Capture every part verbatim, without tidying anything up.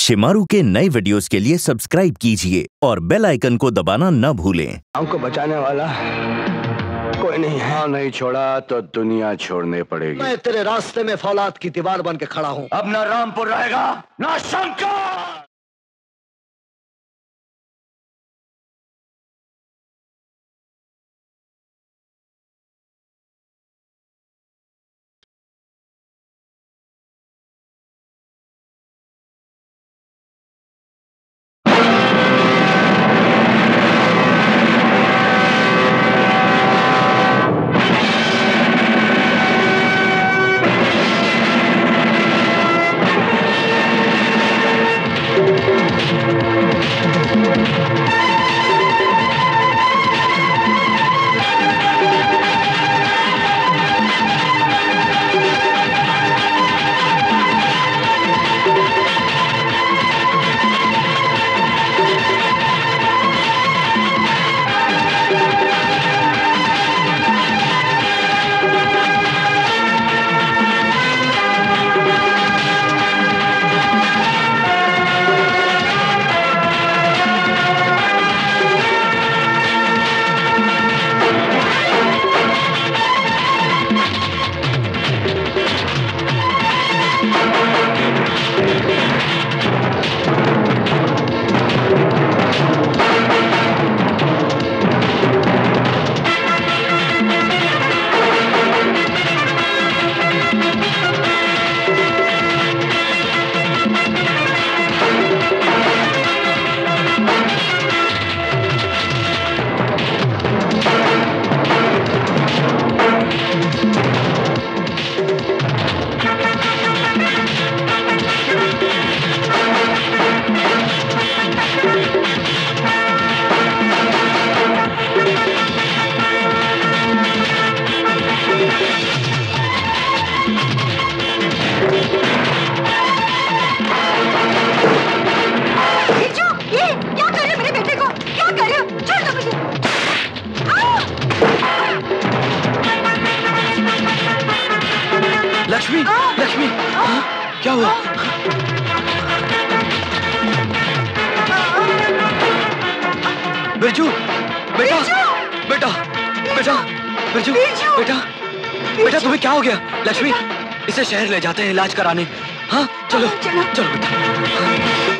शिमारू के नए वीडियोस के लिए सब्सक्राइब कीजिए और बेल आइकन को दबाना न भूलें। हमको बचाने वाला कोई नहीं है। हाँ, नहीं छोड़ा तो दुनिया छोड़ने पड़ेगी। मैं तेरे रास्ते में फौलाद की दीवार बन के खड़ा हूँ। अब ना रामपुर रहेगा ना शंकर। क्या हुआ? बिरजू, बेटा, बेटा, बेटा, बिरजू, बेटा, बेटा तुम्हें क्या हो गया? लक्ष्मी, इसे शहर ले जाते हैं इलाज कराने। हाँ, चलो, चलो, चलो बेटा।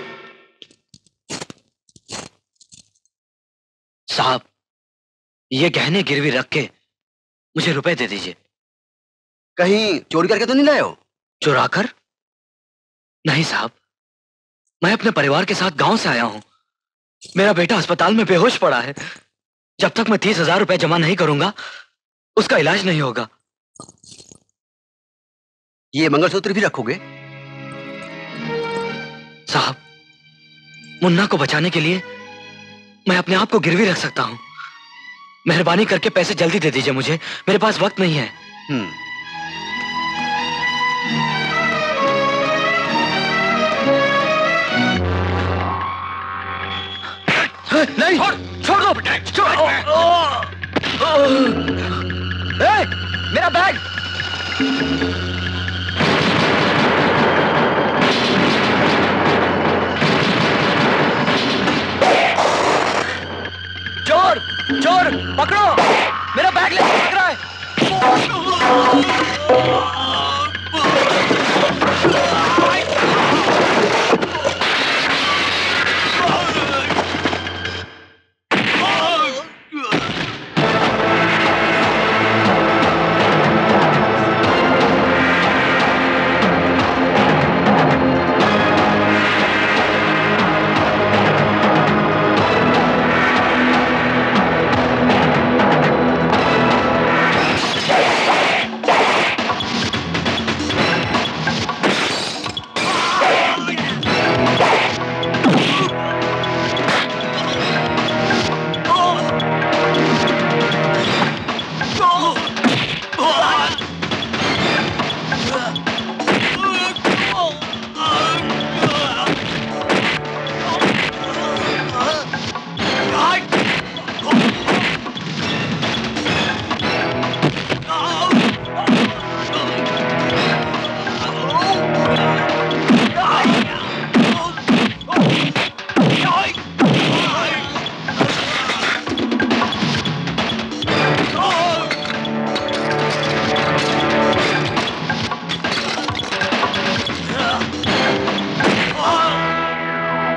साहब, ये गहने गिरवी रख के मुझे रुपए दे दीजिए। कहीं चोरी करके तो नहीं लाए हो? चुरा कर? नहीं साहब, मैं अपने परिवार के साथ गांव से आया हूं। मेरा बेटा अस्पताल में बेहोश पड़ा है। जब तक मैं तीस हजार रुपए जमा नहीं करूंगा, उसका इलाज नहीं होगा। ये मंगलसूत्र भी रखोगे? साहब, मुन्ना को बचाने के लिए मैं अपने आप को गिरवी रख सकता हूं। मेहरबानी करके पैसे जल्दी दे दीजिए मुझे, मेरे पास वक्त नहीं है। हम्म नहीं, छोड़, छोड़ दो, छोड़ दो। ए, मेरा बैग। चोर, चोर, पकड़ो, मेरा बैग लेके भाग रहा है।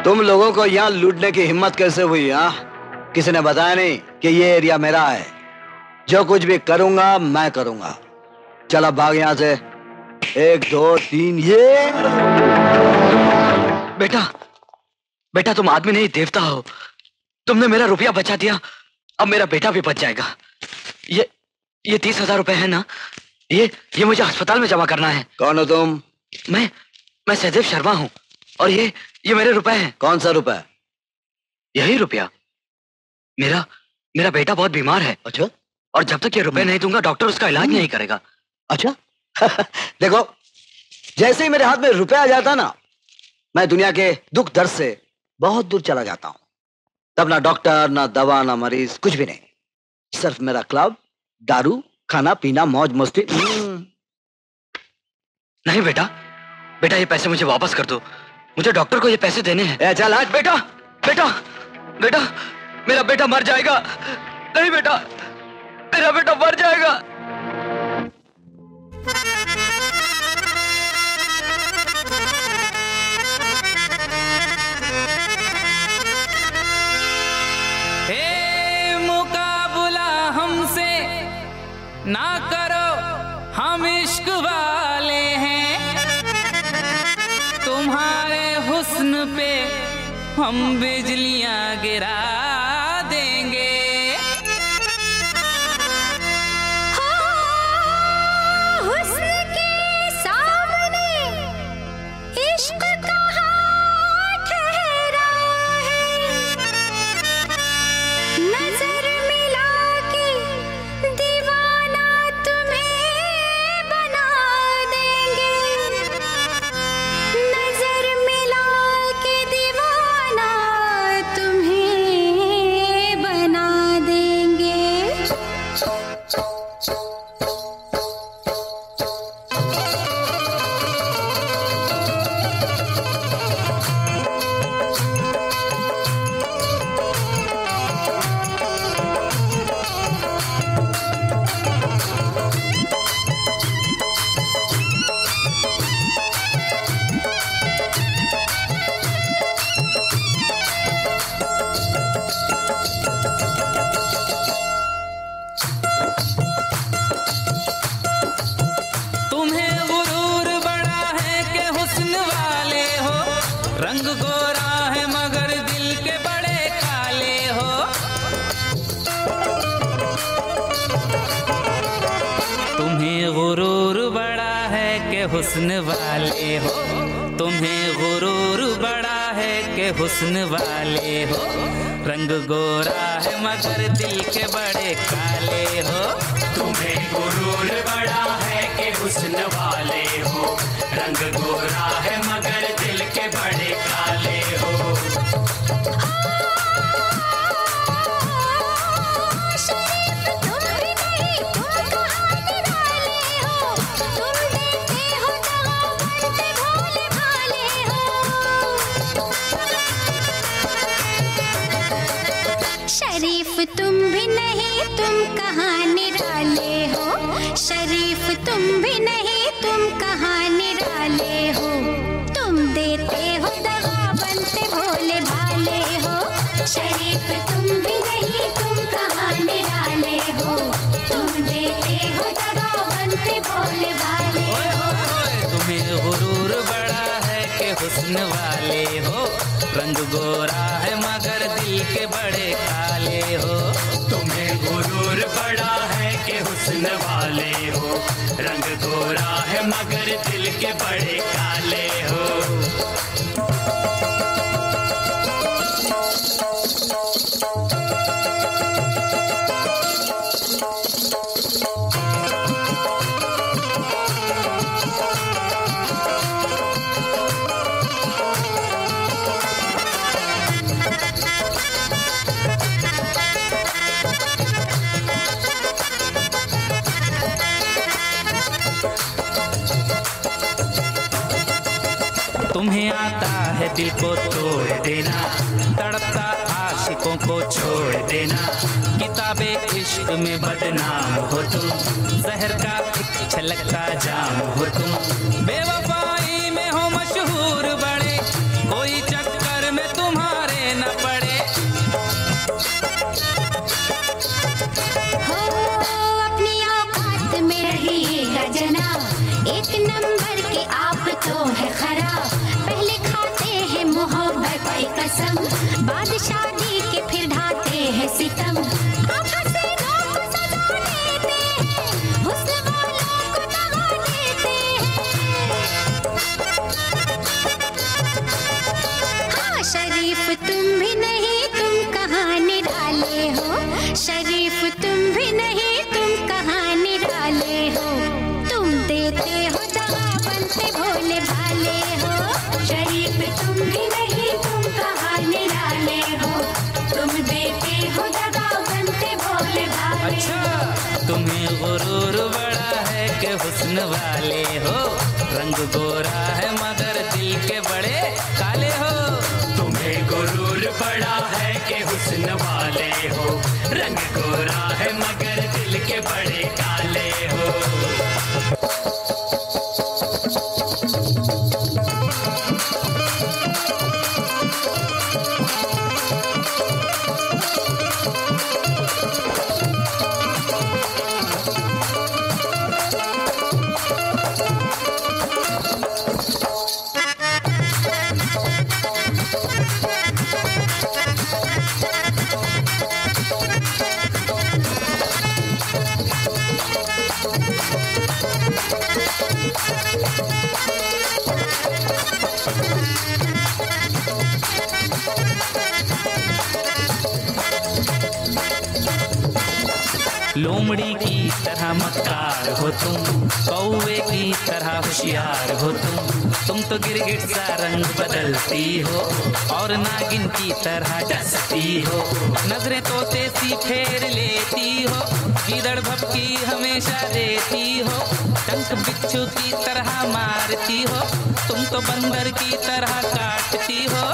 तुम लोगों को यहाँ लूटने की हिम्मत कैसे हुई? हाँ, किसी ने बताया नहीं कि ये एरिया मेरा है। जो कुछ भी करूंगा मैं करूंगा। चल अब भाग यहाँ से। एक दो तीन। ये बेटा, बेटा तुम आदमी नहीं देवता हो। तुमने मेरा रुपया बचा दिया, अब मेरा बेटा भी बच जाएगा। ये ये तीस हजार रुपए है ना, ये ये मुझे अस्पताल में जमा करना है। कौन हो तुम? मैं मैं सहदेव शर्मा हूँ और ये ये मेरे रुपए हैं। कौन सा रुपए? यही रुपया। मेरा मेरा बेटा बहुत बीमार है। अच्छा। और जब तक ये रुपए नहीं दूंगा डॉक्टर उसका इलाज नहीं करेगा। अच्छा। देखो, जैसे ही मेरे हाथ में रुपया आ जाता ना, मैं दुनिया के दुख दर्द से बहुत दूर चला जाता हूँ। तब ना डॉक्टर, ना दवा, ना मरीज, कुछ भी नहीं। सिर्फ मेरा क्लब, दारू, खाना पीना, मौज मस्ती। नहीं बेटा, बेटा ये पैसे मुझे वापस कर दो। मुझे डॉक्टर को ये पैसे देने हैं। ए, चल हट। बेटा, बेटा, बेटा, मेरा बेटा मर जाएगा। नहीं बेटा, मेरा बेटा मर जाएगा। हे मुकाबला हमसे ना करो, हम इश्क वाले हैं। तुम्हारे हुस्न पे हम बिजलियां गिरा देंगे। हाँ, हुस्न के सामने इश्क कहाँ ठहरा है। नजर मिला के दीवाना तुम्हें बना देंगे। नजर मिला के दीवाना तुम्हें बना देंगे। तुम्हें गुरूर बड़ा है कि हुस्न वाले हो। रंग गोरा है मगर दिल के बड़े काले हो। तुम्हें गुरूर बड़ा है कि हुस्न वाले हो। तुम्हें गुरूर बड़ा है कि हुस्न वाले हो। रंग गोरा है मगर दिल के बड़े काले हो। तुम्हें गुरूर बड़ा है कि हुस्न वाले हो। रंग गोरा है मगर दिल के बड़े काले हो। शरीफ तुम भी नहीं, तुम कहाँ निराले हो। तुम देते हो दगा, बनते भोले भाले हो। शरीफ तुम भी नहीं, तुम कहाँ निराले हो। शरीफ तुम भी नहीं, तुम कहाँ निराले हो। तुम देते हो दगा, बनते भोले भाले हो। शरीफ तुम भी नहीं, तुम कहाँ निराले हो। तुम देते हो दगा, बनते भोले भाले हो। तुम्हें गुरूर बड़ा है कि हुस्न वाले हो। रंग गोरा है मगर दिल के बड़े काले हो। तुम्हें गुरूर बड़ा है कि हुस्न वाले हो। रंग गोरा है मगर दिल के बड़े काले हो। तुम्हें आता है दिल को तोड़ देना, तड़पता आशिकों को छोड़ देना। किताबे इश्क में बदनाम हो तुम, जहर का एक छलकता जाम हो तुम। बेवफाई में हो मशहूर बड़े, कोई चक्कर में तुम शरीफ तुम भी नहीं तुम कहाँ निराले हो, शरीफ तुम भी नहीं तुम कहाँ निराले हो, तुम देते हो दगा बनते भोले भाले हो, शरीफ तुम भी नहीं तुम कहाँ निराले हो, तुम देते हो दगा बनते भोले भाले। अच्छा तुम्हें गुरूर बड़ा है कि हुस्न वाले हो, रंग गोरा है मगर दिल के बड़े काले हो, तुम्हें गुरूर बड़ा है कि हुस्न वाले हो, रंग गोरा है मगर दिल के बड़े काले हो। लोमड़ी की तरह मक्कार हो तुम, कौवे की तरह होशियार हो तुम, तुम तो गिरगिट सा रंग बदलती हो और नागिन की तरह डसती हो, नजरें तोते सी फेर लेती हो, गीदड़ भपकी हमेशा देती हो, टंक बिच्छू की तरह मारती हो, तुम तो बंदर की तरह काटती हो।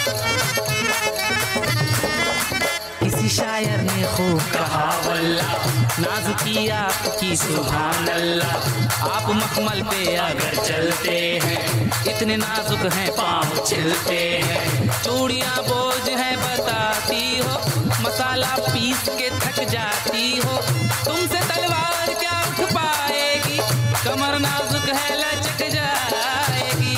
किसी शायर ने खूब कहा वल्ला, नाजुकी आपकी सुभान अल्लाह, आप मखमल पे अगर चलते हैं, इतने नाजुक हैं पाँव चलते हैं, चूड़ियाँ बोझ हैं बताती हो, मसाला पीस के थक जाती हो, तुमसे तलवार क्या उठ पाएगी, कमर नाजुक है लचक जाएगी।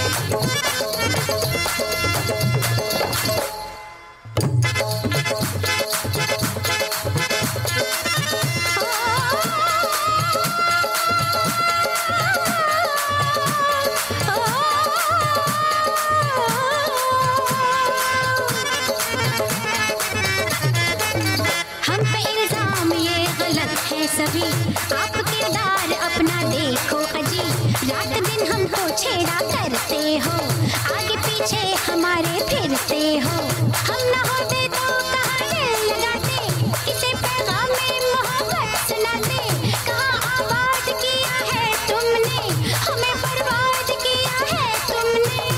सभी आप किरदार अपना देखो अजी, रात दिन हमको छेड़ा करते हो, आगे पीछे हमारे फिरते हो, हम न होते तो कहाँ दिल लगाते, किसे पैगाम में मोहब्बत सुनाते, कहाँ आबाद किया है तुमने, हमें बर्बाद किया है तुमने।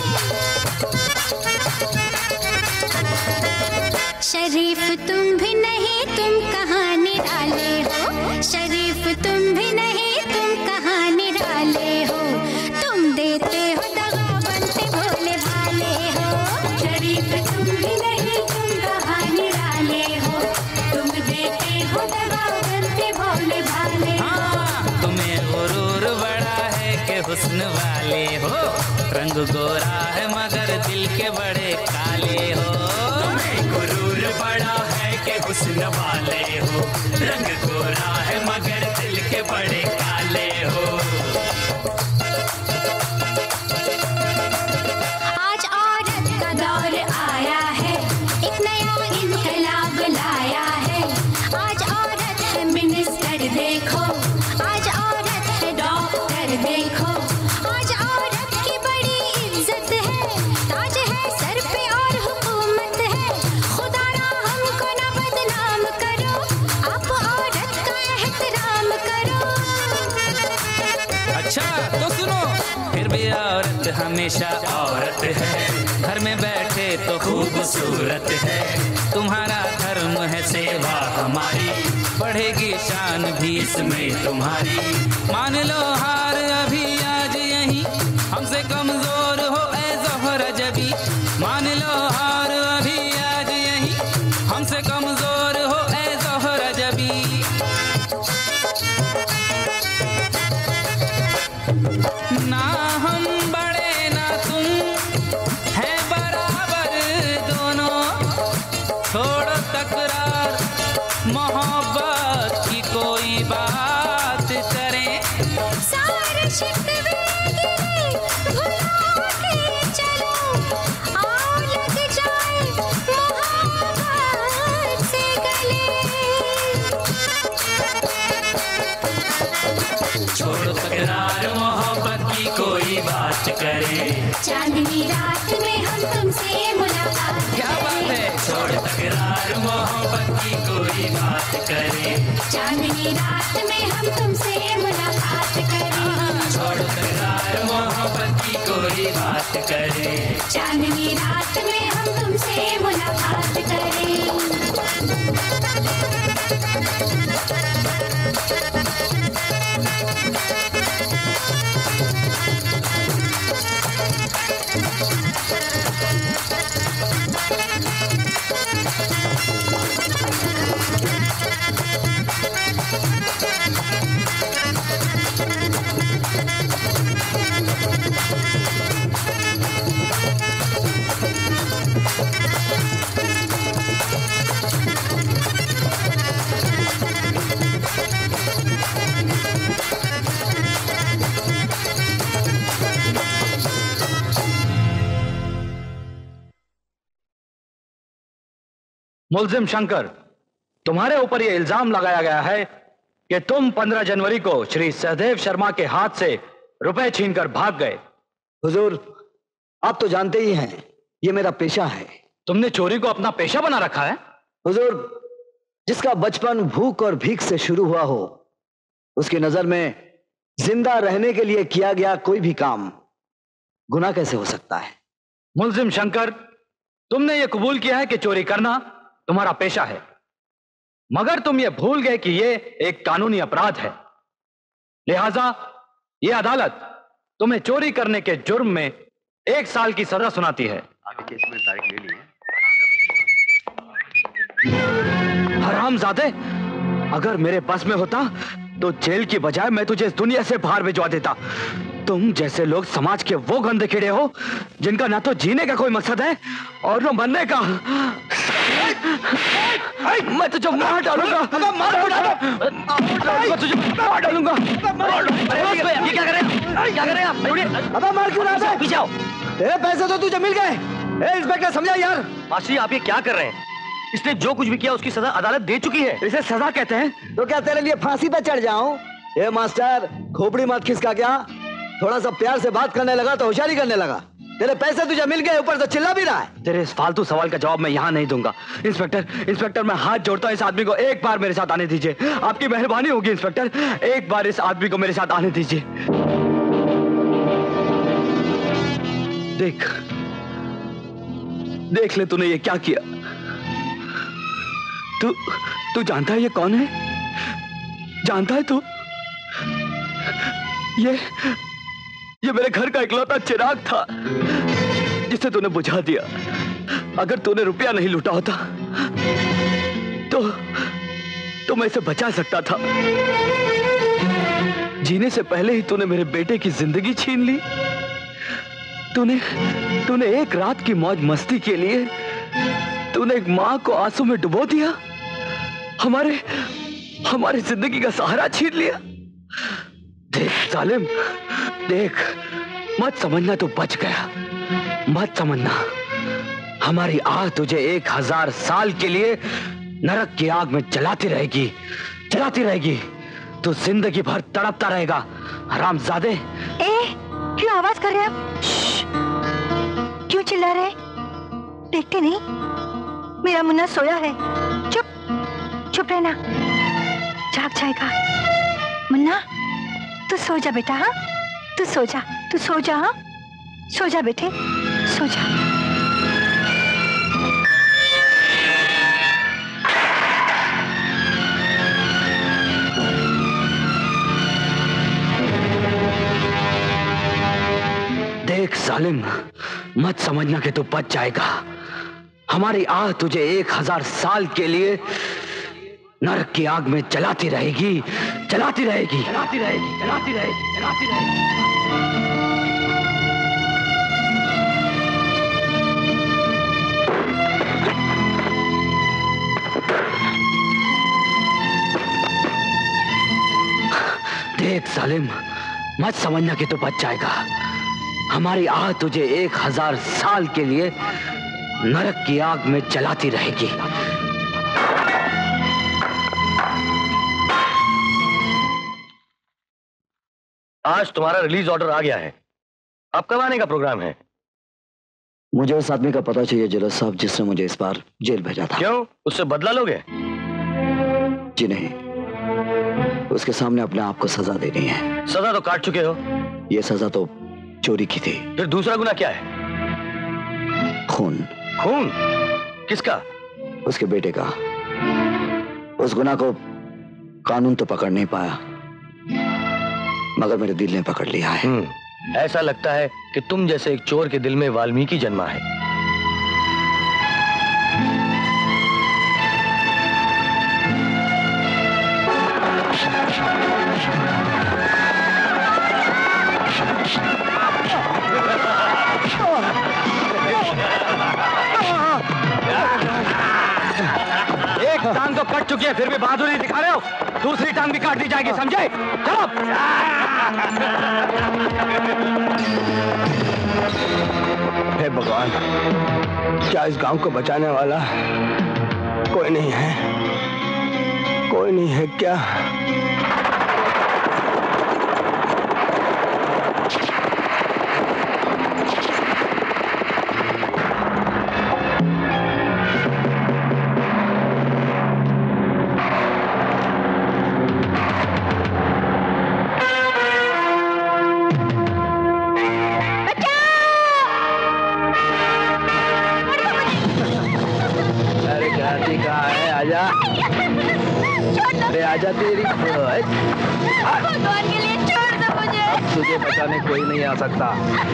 शरीफ तुम भी नहीं तुम कहाँ निराले हो, शरीफ तुम भी नहीं तुम कहाँ निराले हो, तुम देते हो दगा बनते भोले भाले हो, शरीफ तुम भी नहीं तुम कहाँ निराले हो, तुम देते हो दगा बनते भोले भाले हो। हाँ तुम्हें गुरूर बड़ा है कि हुस्न वाले हो, रंग गोरा है मगर दिल के बड़े काले हो, तुम्हें गुरूर बड़ा है कि हुस्न वाले हो, रंग गोरा है मगर दिल के बड़े काले हो। आज औरत का दौर आया है, एक नया इनकलाब लाया है, आज औरत है मिनिस्टर देखो, आज औरत है डॉक्टर देखो, आज औरत की बड़ी इज्जत है, ताज है सर पे और हुकूमत है, खुदारा हमको ना बदनाम करो, आप औरत का एहतराम करो। अच्छा तो सुनो, फिर भी औरत हमेशा औरत है, घर में बैठे तो खूबसूरत है, तुम्हारा धर्म है सेवा हमारी, बढ़ेगी शान भी इसमें तुम्हारी, मान लो हार अभी आज यहीं, हमसे कमजोर हो ए ज़ोहरा जबी, मान लो हार अभी आज यहीं, हमसे कमजोर हो ए ज़ोहरा जबी। ना हम बड़े ना तुम है बराबर दोनों, छोड़ो तकरार मोहब्बत की कोई बात करें, सारे शिकवे गिरे भुला मुलाकात करें, चांदनी रात में हम तुमसे मुलाकात करें, छोड़ो करार मोहब्बत की कोई बात करें, चांदनी रात में हम तुमसे मुलाकात करें। मुल्जिम शंकर, तुम्हारे ऊपर यह इल्जाम लगाया गया है कि तुम पंद्रह जनवरी को श्री सहदेव शर्मा के हाथ से रुपए छीनकर भाग गए। हुजूर, आप तो जानते ही हैं ये मेरा पेशा है। तुमने चोरी को अपना पेशा बना रखा है? हुजूर, जिसका बचपन भूख और भीख से शुरू हुआ हो, उसकी नजर में जिंदा रहने के लिए किया गया कोई भी काम गुनाह कैसे हो सकता है? मुल्जिम शंकर, तुमने यह कबूल किया है कि चोरी करना तुम्हारा पेशा है, मगर तुम ये भूल गए कि ये एक कानूनी अपराध है। लिहाजा ये अदालत तुम्हें चोरी करने के जुर्म में एक साल की सजा सुनाती है। आगे केस में तारीख ले ली है। हरामजादे, अगर मेरे बस में होता तो जेल की बजाय मैं तुझे इस दुनिया से बाहर भिजवा देता। तुम जैसे लोग समाज के वो गंदे कीड़े हो जिनका ना तो जीने का कोई मकसद है और न मरने का। मैं तुझे मार डालूंगा, मार डालूंगा, तुझे मार डालूंगा। ये क्या कर रहे हैं? क्या कर रहे हैं? अबे मार क्यों रहा है? पीछे आओ। तेरे पैसे तो तुझे मिल गए। ए इंस्पेक्टर, समझा यार। मास्टर जी, आप ये क्या कर रहे हैं? इसने जो कुछ भी किया उसकी सजा अदालत दे चुकी है। इसे सजा कहते हैं? तो क्या तेरे लिए फांसी पे चढ़ जाऊं? ए मास्टर, खोपड़ी मत खिसका। क्या थोड़ा सा प्यार से बात करने लगा तो होशियारी करने लगा। तेरे पैसे तुझे मिल गए, ऊपर से चिल्ला भी रहा है। तेरे इस फालतू सवाल का जवाब मैं यहाँ नहीं दूंगा। इंस्पेक्टर, इंस्पेक्टर, मैं हाथ जोड़ता हूँ, इस आदमी को एक बार मेरे साथ आने दीजिए। आपकी मेहरबानी होगी इंस्पेक्टर, एक बार इस आदमी को मेरे साथ आने दीजिए। देख देख ले तूने ये क्या किया। तू तू जानता है ये कौन है? जानता है तू? ये ये मेरे घर का इकलौता चिराग था जिसे तूने बुझा दिया। अगर तूने रुपया नहीं लूटा होता तो तो मैं इसे बचा सकता था। जीने से पहले ही तूने मेरे बेटे की जिंदगी छीन ली। तूने तूने एक रात की मौज मस्ती के लिए तूने एक मां को आंसू में डुबो दिया। हमारे हमारी जिंदगी का सहारा छीन लिया। देख जालिम, देख, मत समझना तू बच गया, मत समझना। हमारी आग तुझे एक हजार साल के लिए नरक की आग में जलाती रहेगी, जलाती रहेगी। तू जिंदगी भर तड़पता रहेगा, हरामजादे। ए, क्यों आवाज कर रहे हैं आप? क्यों चिल्ला रहे? देखते नहीं मेरा मुन्ना सोया है। चुप चुप रहना, जाग जाएगा। मुन्ना, तू सो जा बेटा। हाँ, तू सो जा, तू सो जा। हाँ, सो जा बेटे, सो जा। देख सालिम, मत समझना कि तू बच जाएगा। हमारी आग तुझे एक हजार साल के लिए नरक की आग में जलाती रहेगी, जलाती रहेगी, जलाती रहेगी, जलाती रहेगी, जलाती रहेगी। देख सालिम, मत समझना कि तू बच जाएगा। हमारी आग तुझे एक हजार साल के लिए नरक की आग में जलाती रहेगी। आज तुम्हारा रिलीज ऑर्डर आ गया है। अब कब आने का प्रोग्राम है? मुझे उस आदमी का पता चाहिए जलस साहब, जिसने मुझे इस बार जेल भेजा था। क्यों, उससे बदला लोगे? जी नहीं, उसके सामने अपने आप को सजा देनी है। सजा तो काट चुके हो। ये सजा तो चोरी की थी। फिर दूसरा गुनाह क्या है? खून। खून? किसका? उसके बेटे का। उस गुनाह को कानून तो पकड़ नहीं पाया, मगर मेरे दिल ने पकड़ लिया है। ऐसा लगता है कि तुम जैसे एक चोर के दिल में वाल्मीकि जन्मा है। एक टांग तो कट चुकी है, फिर भी बहादुरी दिखा रहे हो। दूसरी टांग भी काट दी जाएगी, समझे? चलो। हे भगवान, क्या इस गांव को बचाने वाला कोई नहीं है? कोई नहीं है क्या? अरे आजा तेरी भगवान के लिए छोड़ दो मुझे। अब तुझे बचाने कोई नहीं आ सकता।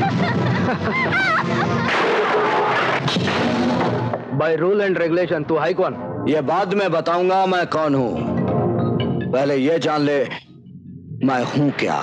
बाय रूल एंड रेगुलेशन तू हाई कौन? ये बाद में बताऊंगा मैं कौन हूं। पहले ये जान ले मैं हूं क्या।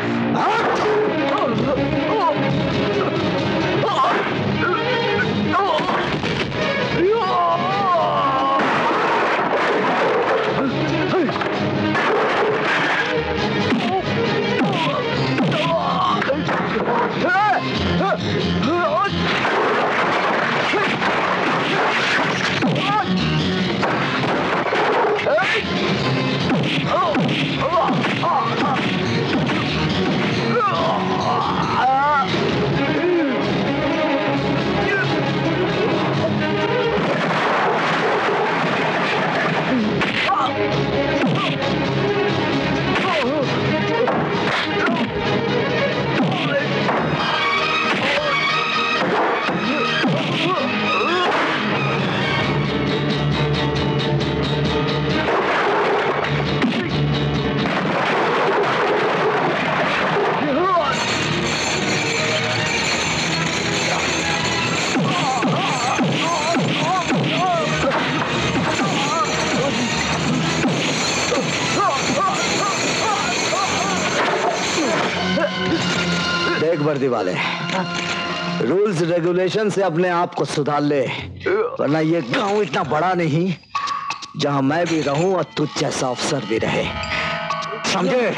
वर्दी वाले, रूल्स रेगुलेशन से अपने आप को सुधार ले, वरना ये गांव इतना बड़ा नहीं जहां मैं भी रहूं और तुझ जैसा अफसर भी रहे, समझे?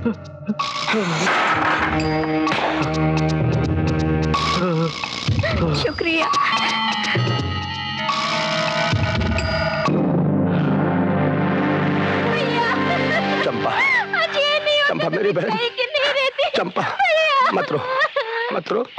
शुक्रिया। चंपा, चंपा मेरी बहन, चंपा मत रो, मत रो।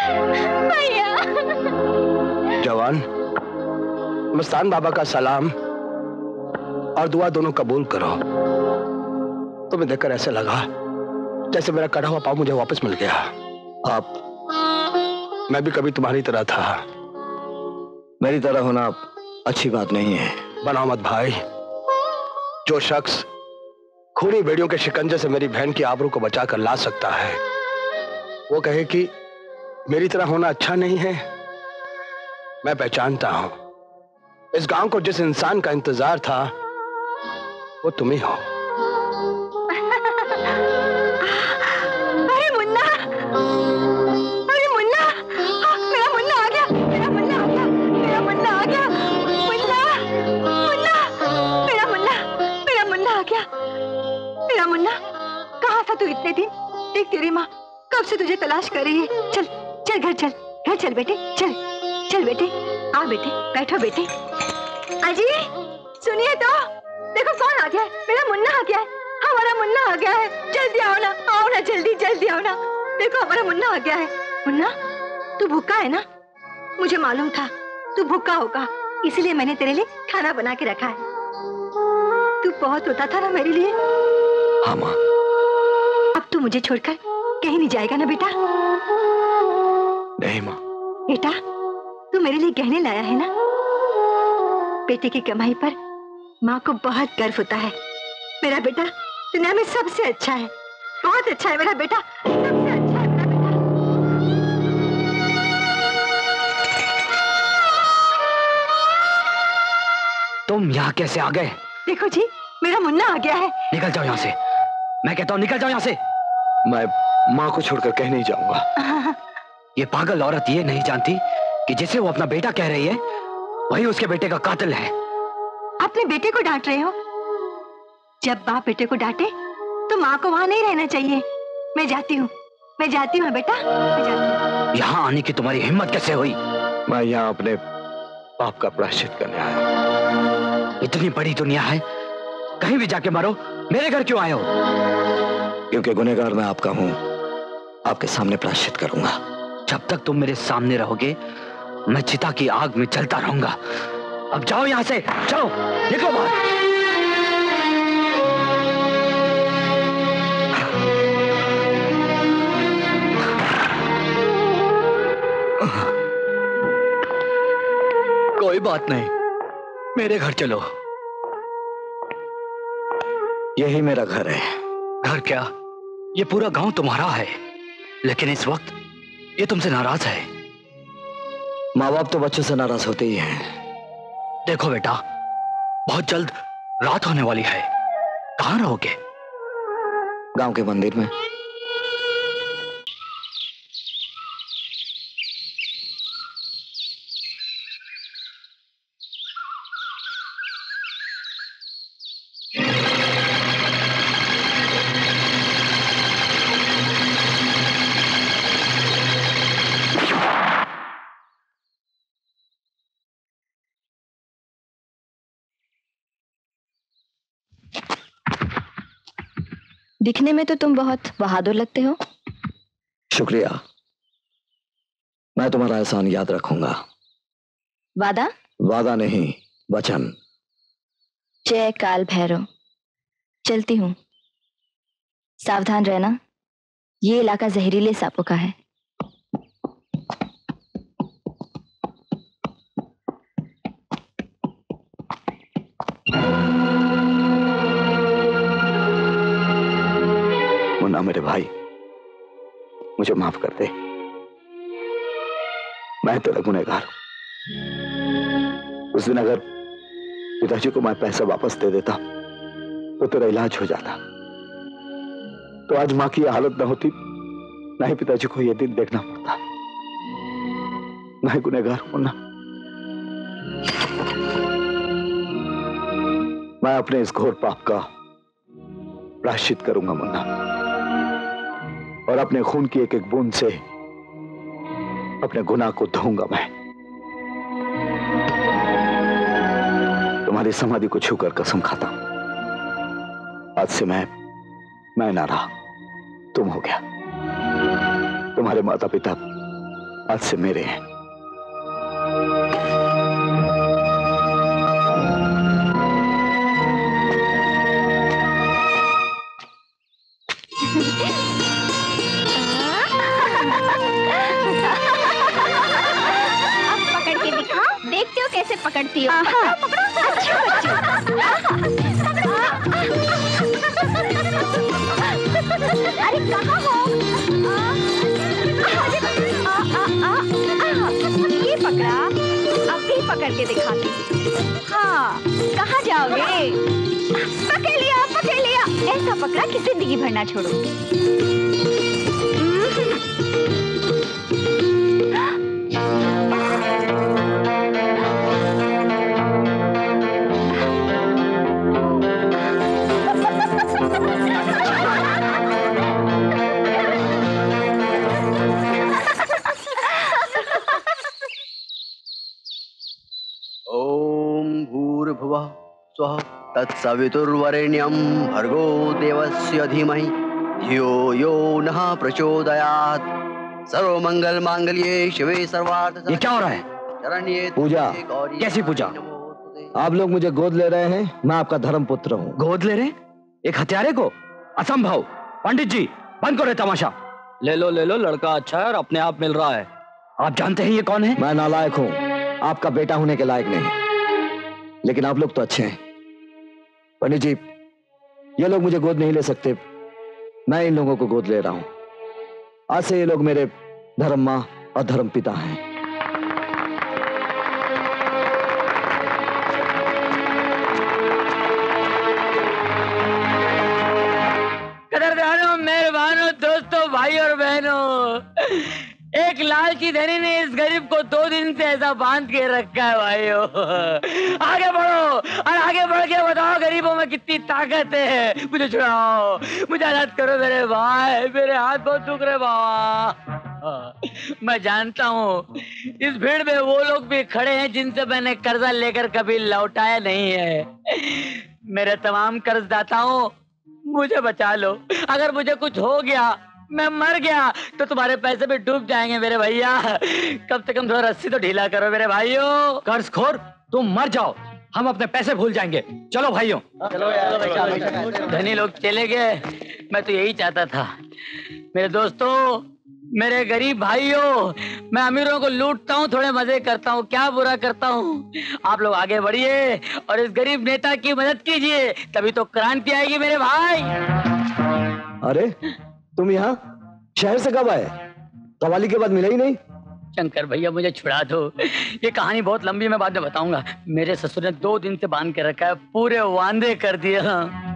जवान, मस्तान बाबा का सलाम और दुआ दोनों कबूल करो। तुम्हें देखकर ऐसे लगा जैसे मेरा कटा हुआ पाँव मुझे वापस मिल गया। आप, मैं भी कभी तुम्हारी तरह था। मेरी तरह होना अच्छी बात नहीं है। बनाओ मत भाई। जो शख्स खूनी बेड़ियों के शिकंजे से मेरी बहन की आबरू को बचाकर ला सकता है, वो कहे कि मेरी तरह होना अच्छा नहीं है। मैं पहचानता हूं, इस गांव को जिस इंसान का इंतजार था वो तुम ही हो। अरे मुन्ना, अरे मुन्ना, मेरा मुन्ना आ गया, मेरा मुन्ना आ गया, मेरा मुन्ना आ गया, मुन्ना, मुन्ना, मेरा मुन्ना, मेरा मुन्ना आ गया, मेरा मुन्ना। कहाँ था तू इतने दिन? देख तेरी माँ कब से तुझे तलाश कर रही है। चल चल घर चल, घर चल बेटे, चल चल बेटे, आ बेटे, बैठो बेटे। अजी सुनिए तो, देखो कौन आ गया है, मेरा मुन्ना आ गया है, हमारा मुन्ना आ गया है। जल्दी आओ ना, आओ ना, जल्दी जल्दी आओ ना, देखो हमारा मुन्ना आ गया है। मुन्ना तू भूखा है ना? मुझे मालूम था तू भूखा होगा, इसलिए मैंने तेरे लिए खाना बना के रखा है। तू बहुत होता था ना मेरे लिए। हाँ माँ। अब तू मुझे छोड़कर कहीं नहीं जाएगा ना बेटा? नहीं माँ। बेटा तू मेरे लिए गहने लाया है ना? बेटे की कमाई पर माँ को बहुत गर्व होता है। मेरा बेटा दुनिया में सबसे अच्छा है, बहुत अच्छा है मेरा बेटा, सबसे अच्छा है मेरा बेटा। तुम यहाँ कैसे आ गए? देखो जी, मेरा मुन्ना आ गया है। निकल जाओ यहाँ से, मैं कहता हूँ निकल जाओ यहाँ से। मैं माँ को छोड़कर कहीं नहीं जाऊंगा। ये पागल औरत ये नहीं जानती कि जिसे वो अपना बेटा कह रही है वही उसके बेटे का कातिल है। अपने बेटे को डांट रहे हो? जब बाप बेटे को डांटे तो माँ को वहाँ नहीं रहना चाहिए। मैं जाती हूँ, मैं जाती हूँ बेटा, मैं जाती हूँ। यहाँ आने की तुम्हारी हिम्मत कैसे हुई? मैं यहाँ अपने पाप का प्रायश्चित करने आया हूँ। इतनी बड़ी दुनिया है, कहीं भी जाके मरो, मेरे घर क्यों आए हो? क्योंकि गुनहगार मैं आपका हूँ, आपके सामने प्रायश्चित करूंगा। जब तक तुम मेरे सामने रहोगे मैं चिता की आग में जलता रहूंगा। अब जाओ यहाँ से, जाओ, निकलो बाहर। कोई बात नहीं, मेरे घर चलो। यही मेरा घर है। घर क्या, ये पूरा गांव तुम्हारा है, लेकिन इस वक्त ये तुमसे नाराज है। माँ बाप तो बच्चों से नाराज होते ही हैं। देखो बेटा, बहुत जल्द रात होने वाली है, कहाँ रहोगे? गांव के मंदिर में। दिखने में तो तुम बहुत बहादुर लगते हो। शुक्रिया, मैं तुम्हारा एहसान याद रखूंगा। वादा? वादा नहीं, वचन। जय काल भैरव। चलती हूँ, सावधान रहना, ये इलाका जहरीले सांपों का है। मुन्ना मेरे भाई, मुझे माफ कर दे। मैं तेरा गुनहगार हूं। उस दिन अगर पिताजी को मैं पैसा वापस दे देता तो तेरा इलाज हो जाता, तो आज मां की हालत न होती, ना ही पिताजी को यह दिन देखना पड़ता। मैं गुनहगार हूं मुन्ना। मैं अपने इस घोर पाप का प्रायश्चित करूंगा मुन्ना, और अपने खून की एक एक बूंद से अपने गुनाह को धोऊंगा। मैं तुम्हारी समाधि को छूकर कसम खाता हूं, आज से मैं मैं ना रहा, तुम हो गया। तुम्हारे माता पिता आज से मेरे हैं। देखते हो कैसे पकड़ती हो? अच्छा बच्चों। अरे कहाँ हो? ये पकड़ा, अभी पकड़ के दिखाती। हाँ, कहाँ जाओगे? पकड़ लिया, पकड़ लिया। ऐसा पकड़ा कि जिंदगी भर ना छोड़ो। तत्सवितुर्वरेण्यं भर्गो देवस्य धीमहि धियो यो नः प्रचोदयात्। सर्वमंगल मांगल्ये शिवे सर्वार्थ। ये क्या हो रहा है? शरण्ये पूजा। गौरी। कैसी पूजा? आप लोग मुझे गोद ले रहे हैं, मैं आपका धर्म पुत्र हूँ। गोद ले रहे हैं? एक हत्यारे को? असंभव। पंडित जी बंद करो तमाशा। ले लो ले लो, लड़का अच्छा है और अपने आप मिल रहा है। आप जानते हैं ये कौन है? मैं नालायक हूँ, आपका बेटा होने के लायक नहीं, लेकिन आप लोग तो अच्छे हैं। पंडित जी, ये लोग मुझे गोद नहीं ले सकते, मैं इन लोगों को गोद ले रहा हूं। आज से ये लोग मेरे धर्म मां और धर्म पिता हैं। कदरदानों, मेहरबानों, दोस्तों, भाई और बहनों, एक लालची धनी ने इस गरीब को दो दिन से ऐसा बांध के रखा है भाइयों। आगे बढ़ो और आगे बढ़ के बताओ गरीबों में कितनी ताकत है। मुझे छुड़ाओ, मुझे आजाद करो मेरे भाई, मेरे हाथ बहुत दुख रहे बाबा। मैं जानता हूँ इस भीड़ में वो लोग भी खड़े हैं जिनसे मैंने कर्जा लेकर कभी लौटाया नहीं है। मेरे तमाम कर्जदाताओं, मुझे बचा लो। अगर मुझे कुछ हो गया, मैं मर गया, तो तुम्हारे पैसे भी डूब जाएंगे मेरे भैया। कम से कम थोड़ा रस्सी तो ढीला करो मेरे भाइयों। कर्जखोर, तुम मर जाओ, हम अपने पैसे भूल जाएंगे। चलो भाइयों। चलो यार, धनी लोग चले गए, मैं तो यही चाहता था। मेरे दोस्तों, मेरे गरीब भाइयों, मैं अमीरों को लूटता हूँ, थोड़े मजे करता हूँ, क्या बुरा करता हूँ। आप लोग आगे बढ़िए और इस गरीब नेता की मदद कीजिए, तभी तो क्रांति आएगी मेरे भाई। अरे तुम यहाँ शहर से कब आए? कवाली के बाद मिले ही नहीं। शंकर भैया, मुझे छुड़ा दो, ये कहानी बहुत लंबी, मैं बाद में बताऊंगा। मेरे ससुर ने दो दिन से बांध के रखा है, पूरे वांदे कर दिया।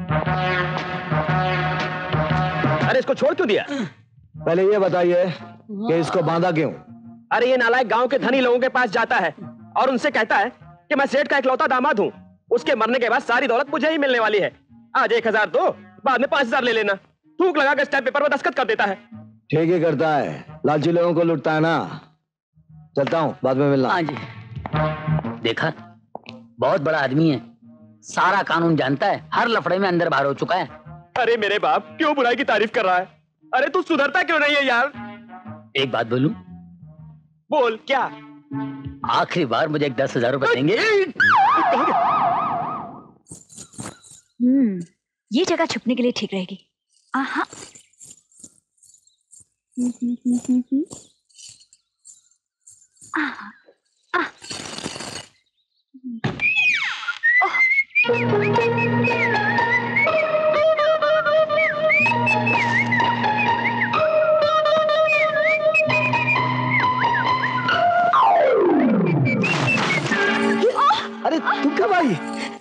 अरे इसको छोड़ क्यों दिया? पहले ये बताइए कि इसको बांधा क्यों? अरे ये नालायक गांव के धनी लोगों के पास जाता है और उनसे कहता है कि मैं सेठ का इकलौता दामाद हूँ, उसके मरने के बाद सारी दौलत मुझे ही मिलने वाली है। आज एक हजार दो, बाद में पांच हजार ले लेना। थूक लगा कर स्टैम्प पेपर पर दस्तखत कर देता है। ठीक ही करता है, लालची लोगों को लुटता है ना। चलता हूँ, बाद में मिलना। हाँ जी। देखा, बहुत बड़ा आदमी है, सारा कानून जानता है, हर लफड़े में अंदर बाहर हो चुका है। अरे मेरे बाप, क्यों बुराई की तारीफ कर रहा है? अरे तू सुधरता क्यों नहीं है यार? एक बात बोलूं? बोल। क्या? आखिरी बार मुझे एक दस हजार रुपए देंगे? हम्म, ये जगह छुपने के लिए ठीक रहेगी। आहा। हम्म हम्म हम्म हम्म हम्म। आहा। आह। अरे तुम कब आई?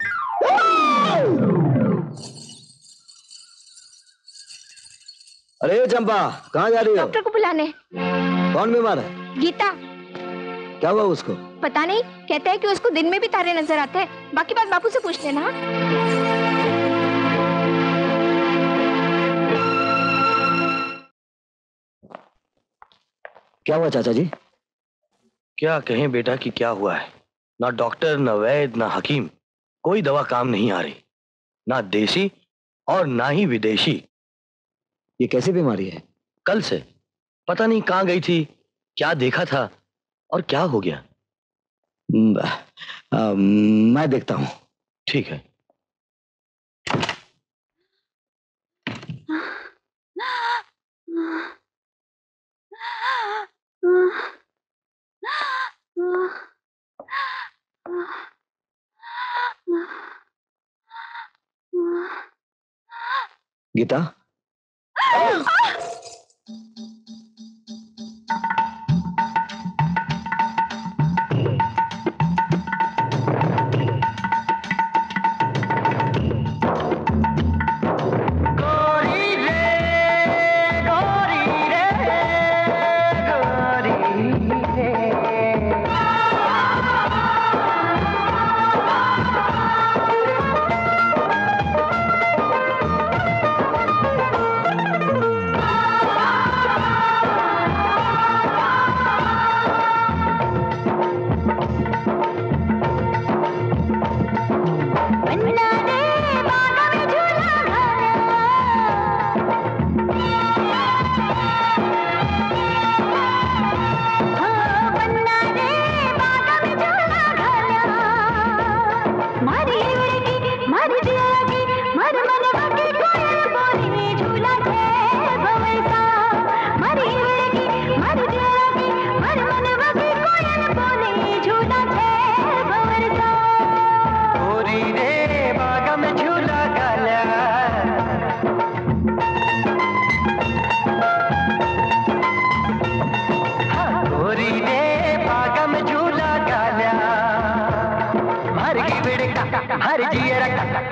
अरे चंपा, कहाँ जा रही हो? डॉक्टर को बुलाने। कौन बीमार है? गीता। क्या हुआ उसको? पता नहीं, कहते हैं कि उसको दिन में भी तारे नजर आते हैं। बाकी बात बापू से पूछ लेना। क्या हुआ चाचा जी? क्या कहें बेटा कि क्या हुआ है। ना डॉक्टर, ना वैद्य, ना हकीम, कोई दवा काम नहीं आ रही। ना देसी और ना ही विदेशी। ये कैसी बीमारी है? कल से पता नहीं कहाँ गई थी, क्या देखा था और क्या हो गया। आ, मैं देखता हूँ। ठीक है। गीता,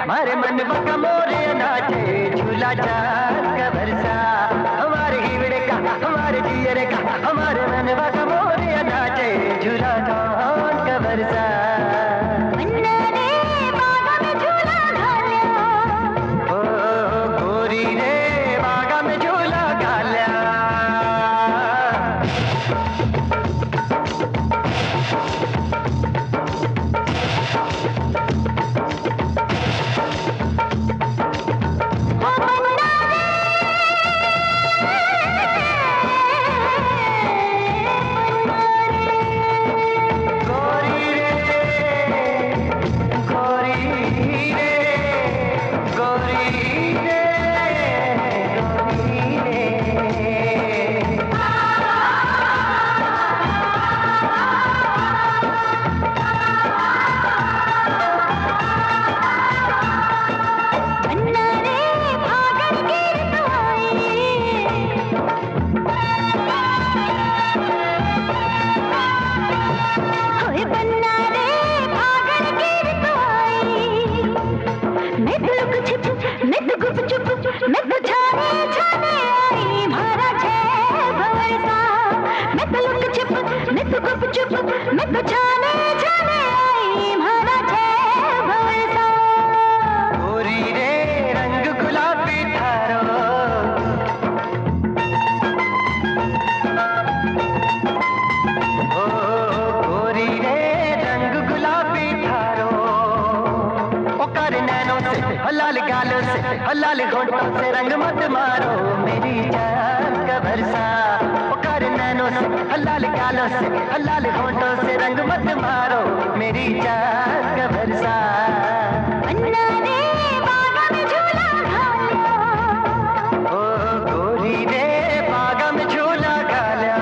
हमारे मन का मोरे नाचे झूला चांद का बरसा हमारे हीवड़े का हमारे जियरे का हमारे मन का मोरे नाचे झूला चांद का बरसा लाल घोटों से रंग मत मारो मेरी जान का भरसा पुकार नैनों से लाल गालों से लाल घोटों से रंग मत मारो मेरी जान का भरसा ओ गोरी रे बागा में झूला गाला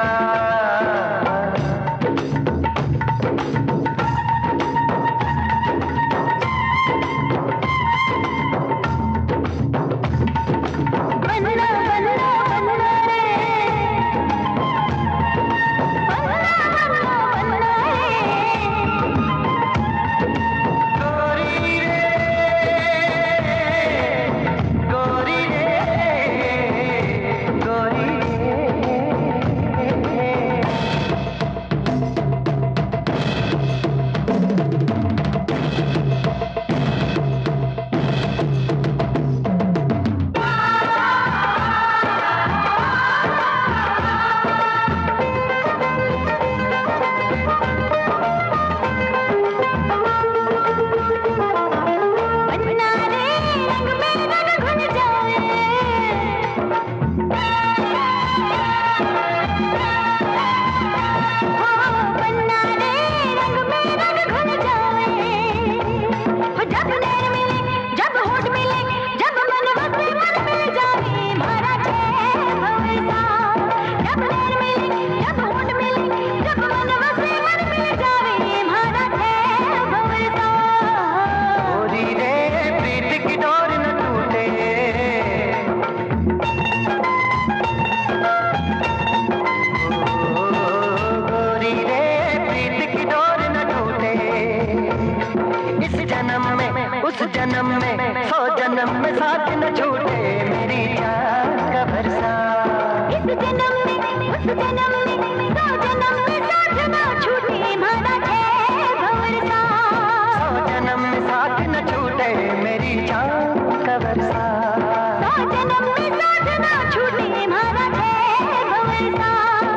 जन्म में सौ जन्म में साथ न छूटे मेरी जान का भरसा इस जन्म में उस जन्म में सौ जन्म में साथ न छूटे हमारा है भरसा सौ जन्म में साथ न छूटे मेरी जान का भरसा सौ जन्म में साथ न छूटे हमारा है भरसा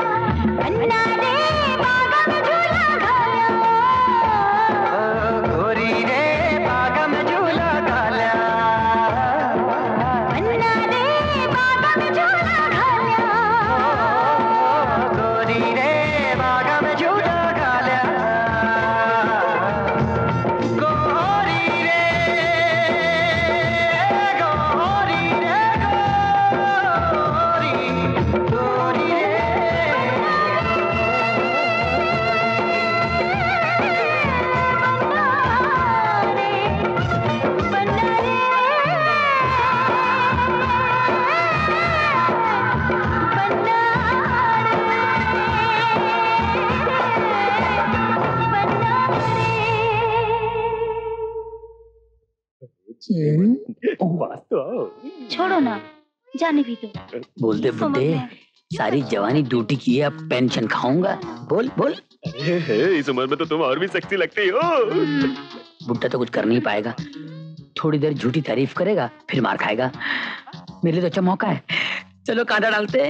अन्ना रे बागा में झूला घाला गोरी रे बागा में झूला घाला अन्ना रे बागा में झूला घाला गोरी रे बागा में झूला घाला गोरी रे गोरी छोड़ो ना, जाने भी दो। बोलते बुड्ढे, सारी जवानी ड्यूटी की है, अब पेंशन खाऊंगा। बोल बोल। इस उम्र में तो तुम और भी सेक्सी लगती हो। बुड्ढा तो कुछ कर नहीं पाएगा, थोड़ी देर झूठी तारीफ करेगा, फिर मार खाएगा। मेरे लिए तो अच्छा मौका है, चलो कांटा डालते।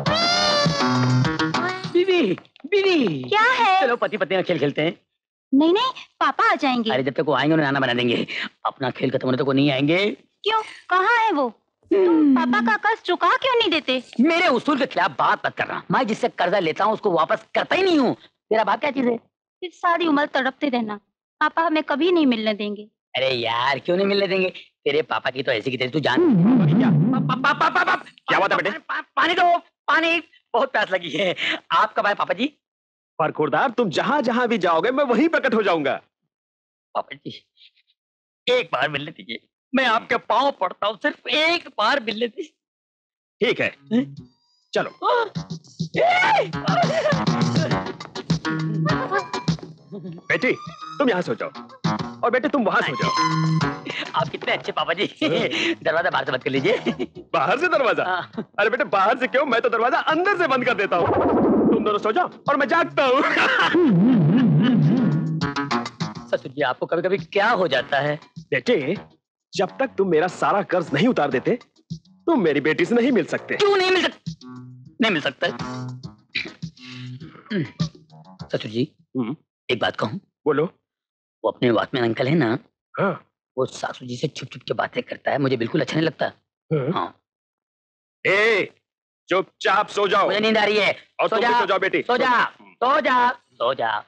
बीवी बीवी क्या है? चलो पति पत्नी का खेल खेलते हैं। नहीं नहीं, पापा आ जाएंगे। अरे जब तक वो आएंगे उन्हें खाना बना देंगे, अपना खेल खत्म होने तक वो नहीं आएंगे। क्यों, कहाँ है वो? तुम पापा का कर्ज चुका क्यों नहीं देते? मेरे उसूल के खिलाफ बात मत करना। मैं जिससे कर्जा लेता हूँ उसको वापस करता ही नहीं हूँ। तेरा बाप क्या चीज है? फिर सारी उम्र तड़पते रहना, पापा हमें कभी नहीं मिलने देंगे। अरे यार क्यों नहीं मिलने देंगे? तेरे पापा की तो ऐसी की तेरी, तू जान। क्या क्या बात है बेटे? पानी दो, पानी, बहुत प्यास लगी है। आप कब आए पापा जी? फरखुरदार, तुम जहां जहां भी जाओगे मैं वहीं प्रकट हो जाऊंगा। पापा जी एक बार मिलने दीजिए, मैं आपके पांव पड़ता हूँ, सिर्फ एक बार मिलने दीजिए। ठीक है, चलो। बेटी तुम यहाँ सो जाओ, और बेटे तुम वहां सो जाओ। आप कितने अच्छे पापा जी। दरवाजा बाहर से बंद कर लीजिए। बाहर से दरवाजा? अरे बेटे बाहर से क्यों, मैं तो दरवाजा अंदर से बंद कर देता हूँ। तुम दोनों सो जाओ और मैं जागता हूँ। ससुर जी आपको कभी कभी क्या हो जाता है? बेटे जब तक तुम मेरा सारा कर्ज नहीं उतार देते तुम मेरी बेटी से नहीं मिल सकते। क्यों नहीं मिल सकते? नहीं मिल सकता। ससुर जी एक बात कहूँ? बोलो। वो अपने वॉचमैन अंकल है ना, हाँ। वो सासू जी से छुप छुप के बातें करता है, मुझे बिल्कुल अच्छा नहीं लगता। हाँ। हाँ। ए, चुपचाप सो जाओ। मुझे नींद आ रही है। और सो तुम जा, भी सो जाओ बेटी। सो जा, सो जा, सो जा।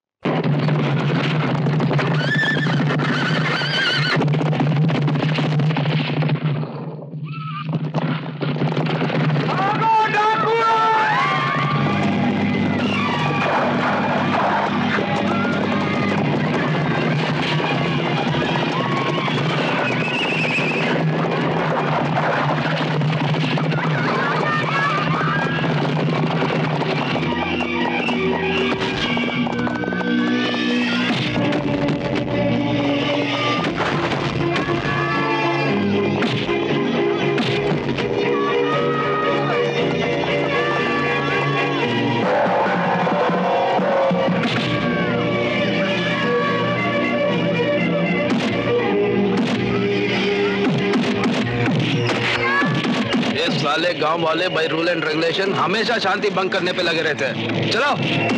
गांव वाले बाय रूल एंड रेगुलेशन हमेशा शांति भंग करने पे लगे रहते हैं। चलो।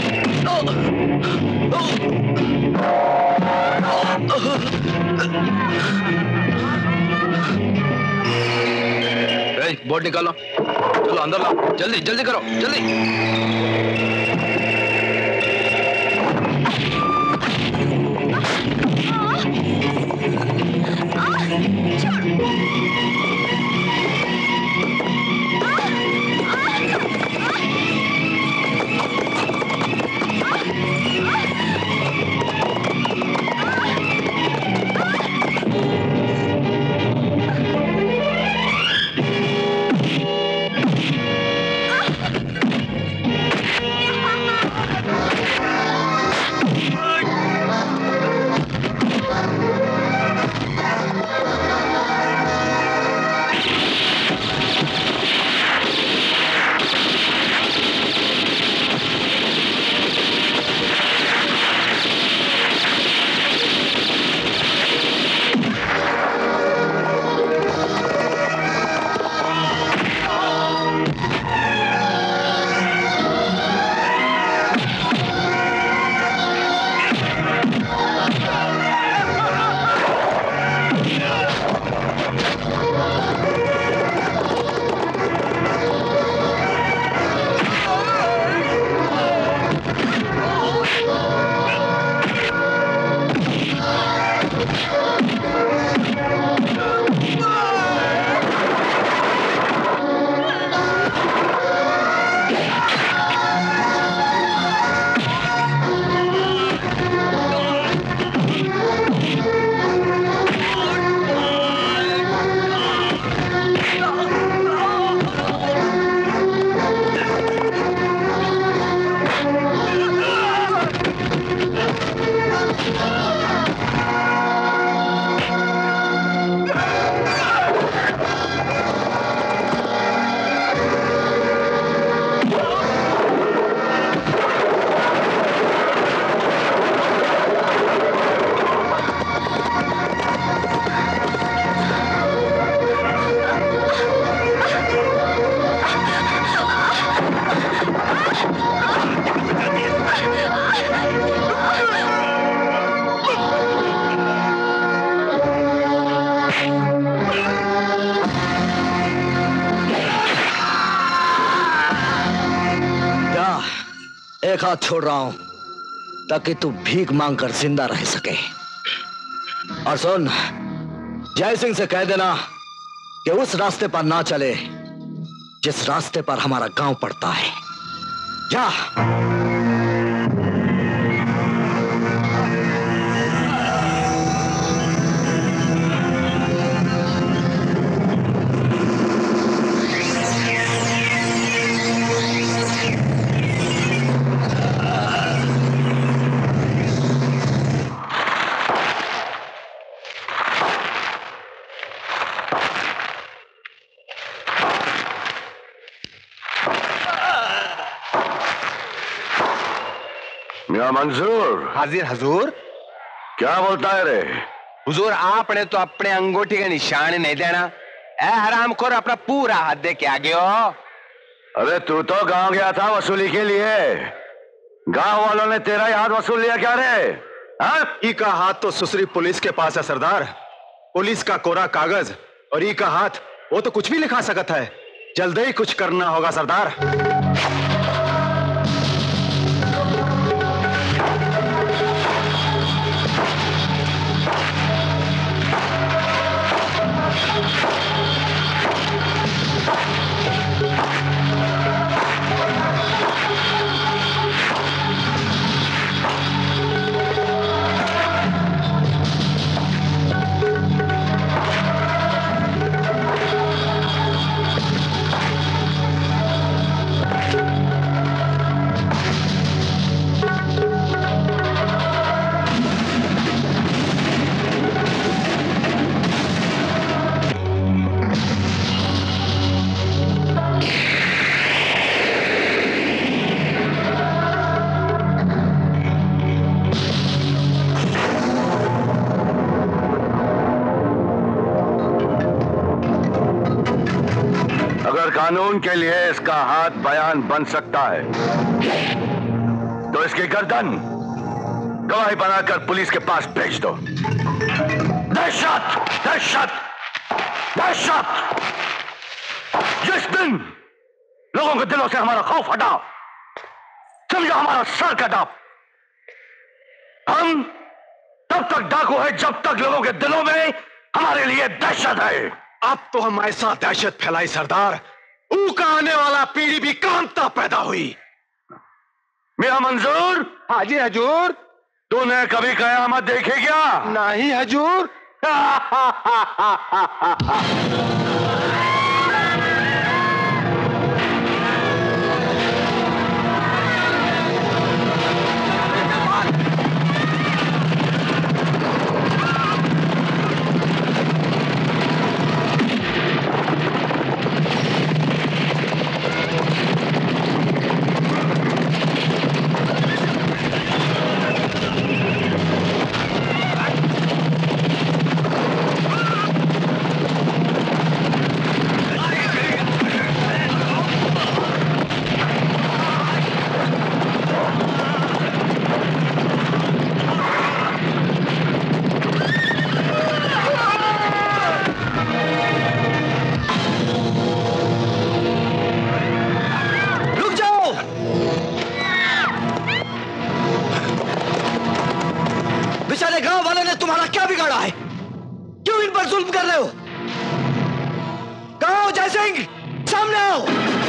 बोर्ड निकालो, चलो अंदर लाओ, जल्दी जल्दी करो, जल्दी। एक हाथ छोड़ रहा हूं ताकि तू भीख मांगकर जिंदा रह सके। और सुन, जय सिंह से कह देना कि उस रास्ते पर ना चले जिस रास्ते पर हमारा गांव पड़ता है। जा। मंजूर। हाजिर हजूर। क्या बोलता है रे? हुजूर, आपने तो अपने अंगूठी का निशान नहीं देना। ए हरामखोर, अपना पूरा हाथ दे के आ गयो। अरे तू तो गांव गया था वसूली के लिए, गांव वालों ने तेरा ही हाथ वसूल लिया क्या रे? हाँ? ई का हाथ तो सुसरी पुलिस के पास है सरदार। पुलिस का कोरा कागज और ई का हाथ, वो तो कुछ भी लिखा सकता है। जल्दी ही कुछ करना होगा सरदार। कानून के लिए इसका हाथ बयान बन सकता है तो इसकी गर्दन गवाही बनाकर पुलिस के पास भेज दो। दहशत, दहशत, दहशत। जिस दिन लोगों के दिलों से हमारा खौफ हटा, समझो हमारा सर कटा। हम तब तक डाकू है जब तक लोगों के दिलों में हमारे लिए दहशत है। अब तो हम ऐसा दहशत फैलाई सरदार, ऊ का आने वाला पीढ़ी भी कांता पैदा हुई। मेरा मंजूर। हाजी हजूर। तूने कभी कयामत देखी क्या? नहीं हजूर। जय सिंह, सामने आओ।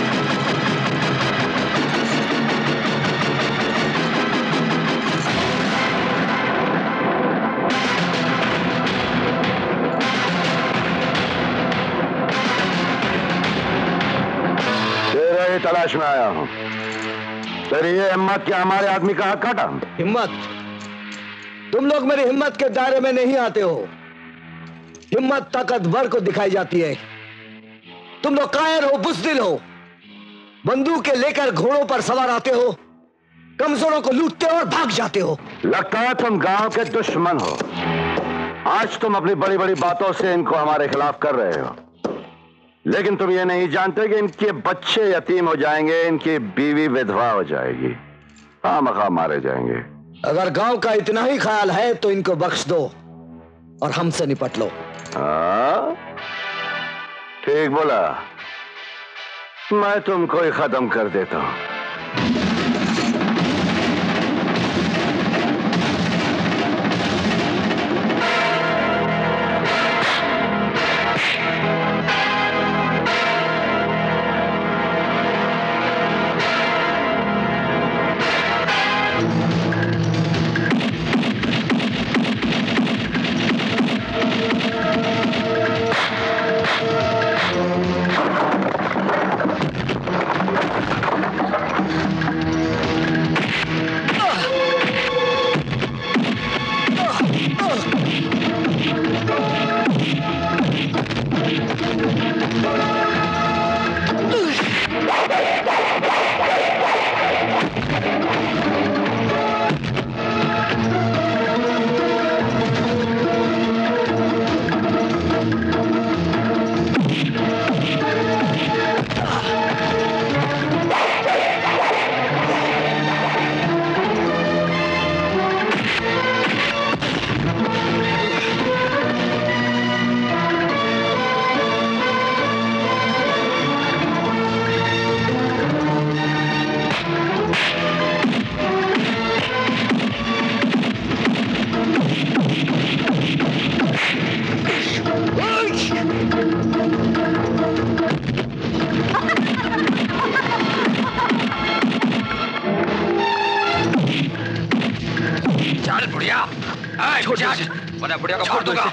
तेरे ही तलाश में आया हूं। तेरी ये हिम्मत क्या हमारे आदमी का हक काटा? हिम्मत? तुम लोग मेरी हिम्मत के दायरे में नहीं आते हो। हिम्मत ताकतवर को दिखाई जाती है। तुम लोग कायर हो, बुज़दिल हो, बंदूकें लेकर घोड़ों पर सवार आते हो, कमजोरों को लूटते हो और भाग जाते हो। लगता है तुम गांव के दुश्मन हो। आज तुम अपनी बड़ी बड़ी बातों से इनको हमारे खिलाफ कर रहे हो, लेकिन तुम ये नहीं जानते कि इनके बच्चे यतीम हो जाएंगे, इनकी बीवी विधवा हो जाएगी, खामखा मारे जाएंगे। अगर गांव का इतना ही ख्याल है तो इनको बख्श दो और हमसे निपट लो। हाँ, ठीक बोला। मैं तुमको ही खत्म कर देता हूं। वरना बुढ़िया को फोड़ दूंगा।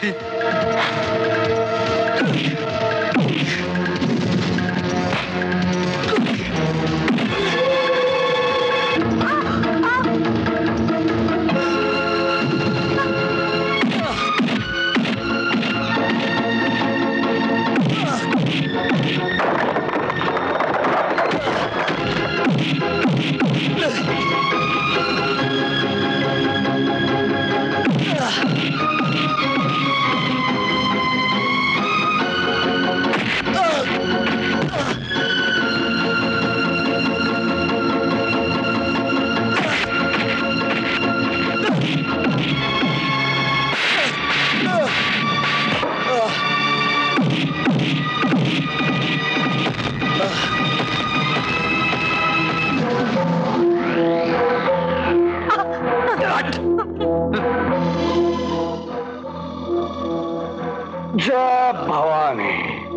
जय भवानी।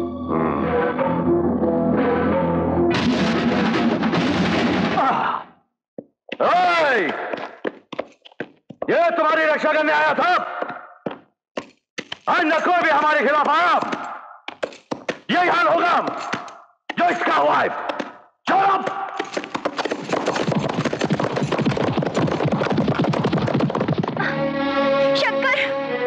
ओए! ये तुम्हारी रक्षा करने आया था। आज न कोई भी हमारे खिलाफ आया, यही हाल होगा जो इसका हुआ है। छोड़ो। शंकर,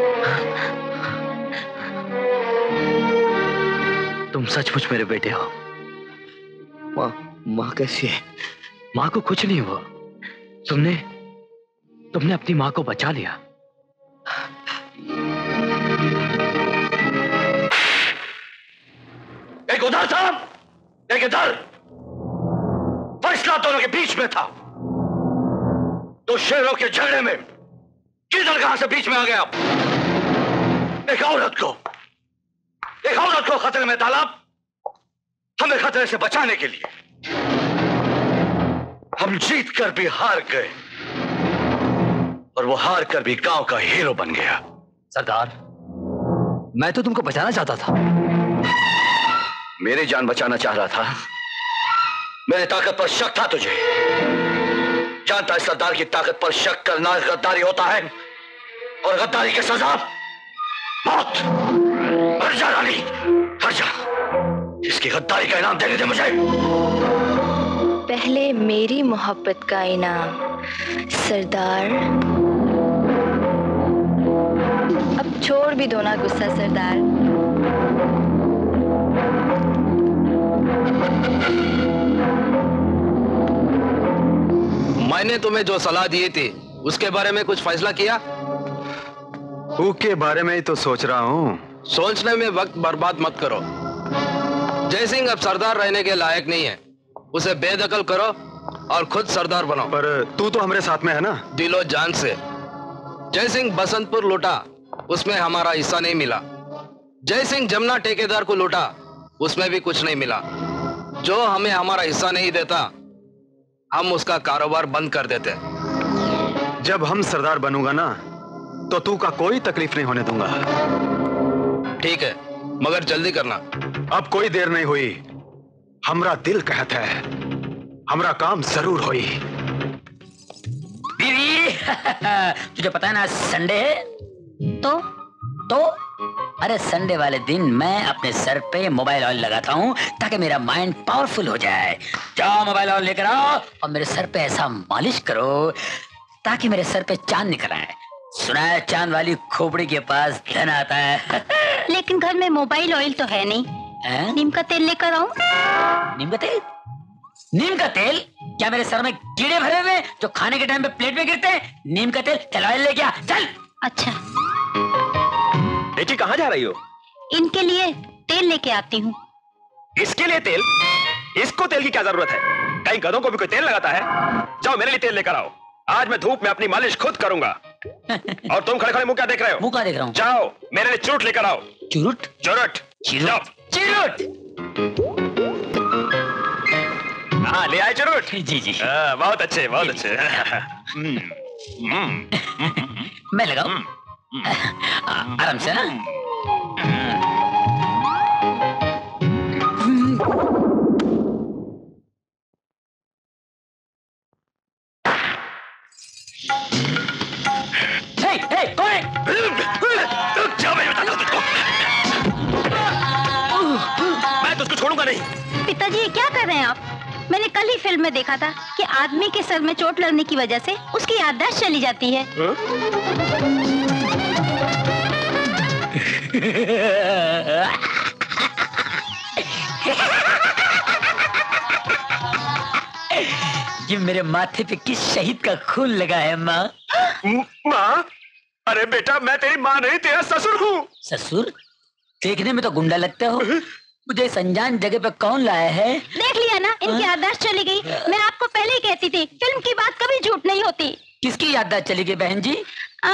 तुम सचमुच मेरे बेटे हो। माँ माँ कैसी है? माँ को कुछ नहीं हुआ। तुमने तुमने अपनी माँ को बचा लिया। एक उधर था, एक इधर। फैसला दोनों के बीच में था। दो शेरों के झगड़े में किधर कहां से बीच में आ गया? एक औरत को एक औरत को खतरे में डाला, हमें खतरे से बचाने के लिए। हम जीत कर भी हार गए और वो हार कर भी गांव का हीरो बन गया। सरदार, मैं तो तुमको बचाना चाहता था। मेरी जान बचाना चाह रहा था। मेरी ताकत पर शक था तुझे। जानता है सरदार की ताकत पर शक करना गद्दारी होता है और गद्दारी की सजा मौत। हट जा रानी, हट जा। इसकी गद्दारी का इनाम देने दे मुझे। पहले मेरी मोहब्बत का इनाम सरदार। अब छोड़ भी दो ना गुस्सा सरदार। मैंने तुम्हें जो सलाह दी थी उसके बारे में कुछ फैसला किया? उसके बारे में ही तो सोच रहा हूँ। सोचने में वक्त बर्बाद मत करो। जय सिंह अब सरदार रहने के लायक नहीं है। उसे बेदखल करो और खुद सरदार बनो। पर तू तो हमारे साथ में है ना? दिलो जान से। जय सिंह बसंतपुर लूटा, उसमें हमारा हिस्सा नहीं मिला। जय सिंह जमुना ठेकेदार को लूटा, उसमें भी कुछ नहीं मिला। जो हमें हमारा हिस्सा नहीं देता, हम उसका कारोबार बंद कर देते। जब हम सरदार बनूंगा ना, तो तू का कोई तकलीफ नहीं होने दूंगा। ठीक है, मगर जल्दी करना। अब कोई देर नहीं हुई। हमरा दिल कहता है, हमरा काम जरूर हुई। बीवी, तुझे पता है ना संडे है? तो तो अरे संडे वाले दिन मैं अपने सर पे मोबाइल ऑयल लगाता हूँ ताकि मेरा माइंड पावरफुल हो जाए। जाओ मोबाइल ऑयल लेकर आओ और मेरे सर पे ऐसा मालिश करो ताकि मेरे सर पे चांद निकल आए। सुना है चांद वाली खोपड़ी के पास धन आता है। लेकिन घर में मोबाइल ऑयल तो है नहीं। है? नीम का तेल लेकर आऊं? नीम का तेल? नीम का तेल? क्या मेरे सर में कीड़े भरे हुए जो खाने के टाइम पे प्लेट में गिरते हैं? नीम का तेल चल ऑयल ले गया, चल। अच्छा, बेटी कहाँ जा रही हो? इनके लिए तेल लेके आती हूँ। इसके लिए तेल? इसको तेल की क्या जरूरत है? कहीं गधों को भी कोई तेल लगाता है? जाओ मेरे लिए तेल लेकर आओ। आज मैं धूप में अपनी मालिश खुद करूंगा। और तुम खड़े खड़े मुंह क्या देख रहे हो? मुंह क्या देख रहा हूँ? जाओ मेरे लिए चुरुट लेकर आओ। चुरुट? चुरुट चुरुट चुरुट। हाँ ले आए चुरुट। जी जी। आ, बहुत अच्छे बहुत अच्छे। मैं लगाऊं? आराम से ना। Hey, hey, कौन है? जा, मैं बताता हूं तुझको। मैं तुझको छोड़ूंगा नहीं। पिताजी ये क्या कर रहे हैं आप? मैंने कल ही फिल्म में देखा था कि आदमी के सर में चोट लगने की वजह से उसकी याददाश्त चली जाती है। ये मेरे माथे पे किस शहीद का खून लगा है माँ? माँ? अरे बेटा, मैं तेरी माँ नहीं, तेरा ससुर हूँ। ससुर? देखने में तो गुंडा लगता हो। मुझे इस अनजान जगह पे कौन लाया है? देख लिया ना, इनकी याददाश्त चली गई। मैं आपको पहले ही कहती थी, फिल्म की बात कभी झूठ नहीं होती। किसकी याददाश्त चली गई बहन जी? आ,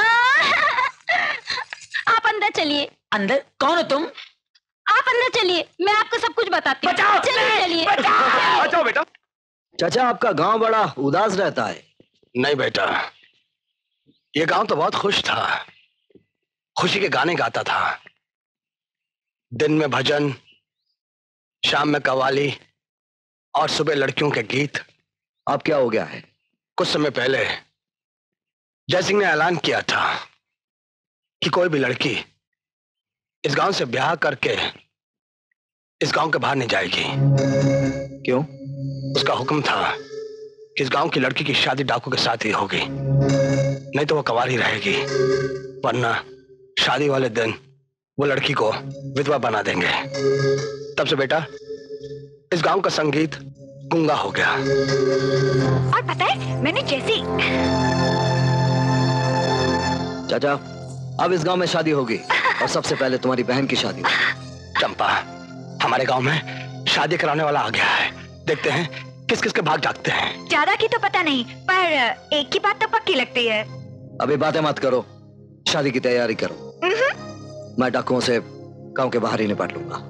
आप अंदर चलिए। अंदर? कौन हो तुम? आप अंदर चलिए, मैं आपको सब कुछ बताती हूँ। चलिए चलिए। बचाओ बेटा। चाचा, आपका गांव बड़ा उदास रहता है। नहीं बेटा, ये गांव तो बहुत खुश था, खुशी के गाने गाता था। दिन में भजन, शाम में कव्वाली और सुबह लड़कियों के गीत। अब क्या हो गया है? कुछ समय पहले जय सिंह ने ऐलान किया था कि कोई भी लड़की इस गांव से ब्याह करके इस गांव के बाहर नहीं जाएगी। क्यों? उसका हुक्म था कि इस गांव की लड़की की शादी डाकू के साथ ही होगी, नहीं तो वो कुंवारी रहेगी, वरना शादी वाले दिन वो लड़की को विधवा बना देंगे। तब से बेटा इस गांव का संगीत गूंगा हो गया। और पता है, मैंने जैसी चाचा, अब इस गांव में शादी होगी और सबसे पहले तुम्हारी बहन की शादी होगी। चंपा, हमारे गांव में शादी कराने वाला आ गया है, देखते हैं किस किस के भाग जागते हैं। ज्यादा की तो पता नहीं, पर एक की बात तो पक्की लगती है। अभी बातें मत करो, शादी की तैयारी करो। मैं डाकुओं से गांव के बाहर ही निपट लूंगा।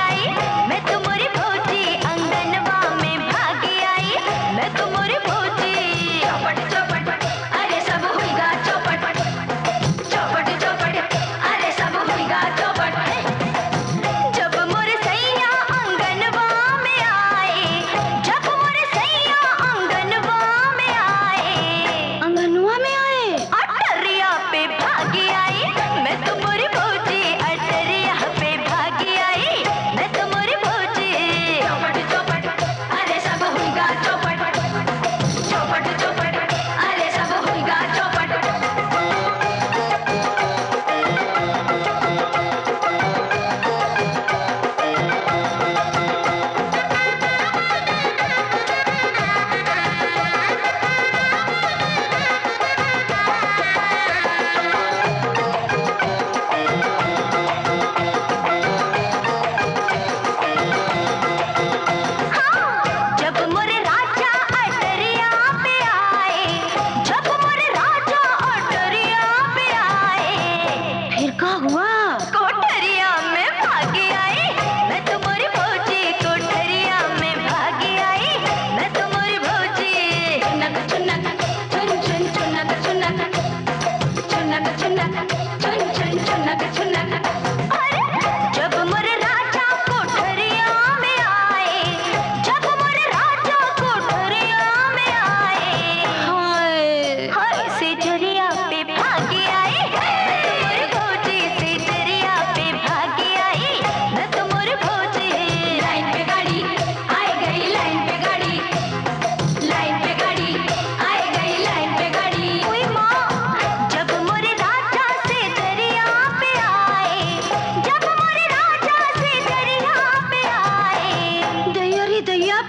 मैं तुम्हारी भौजी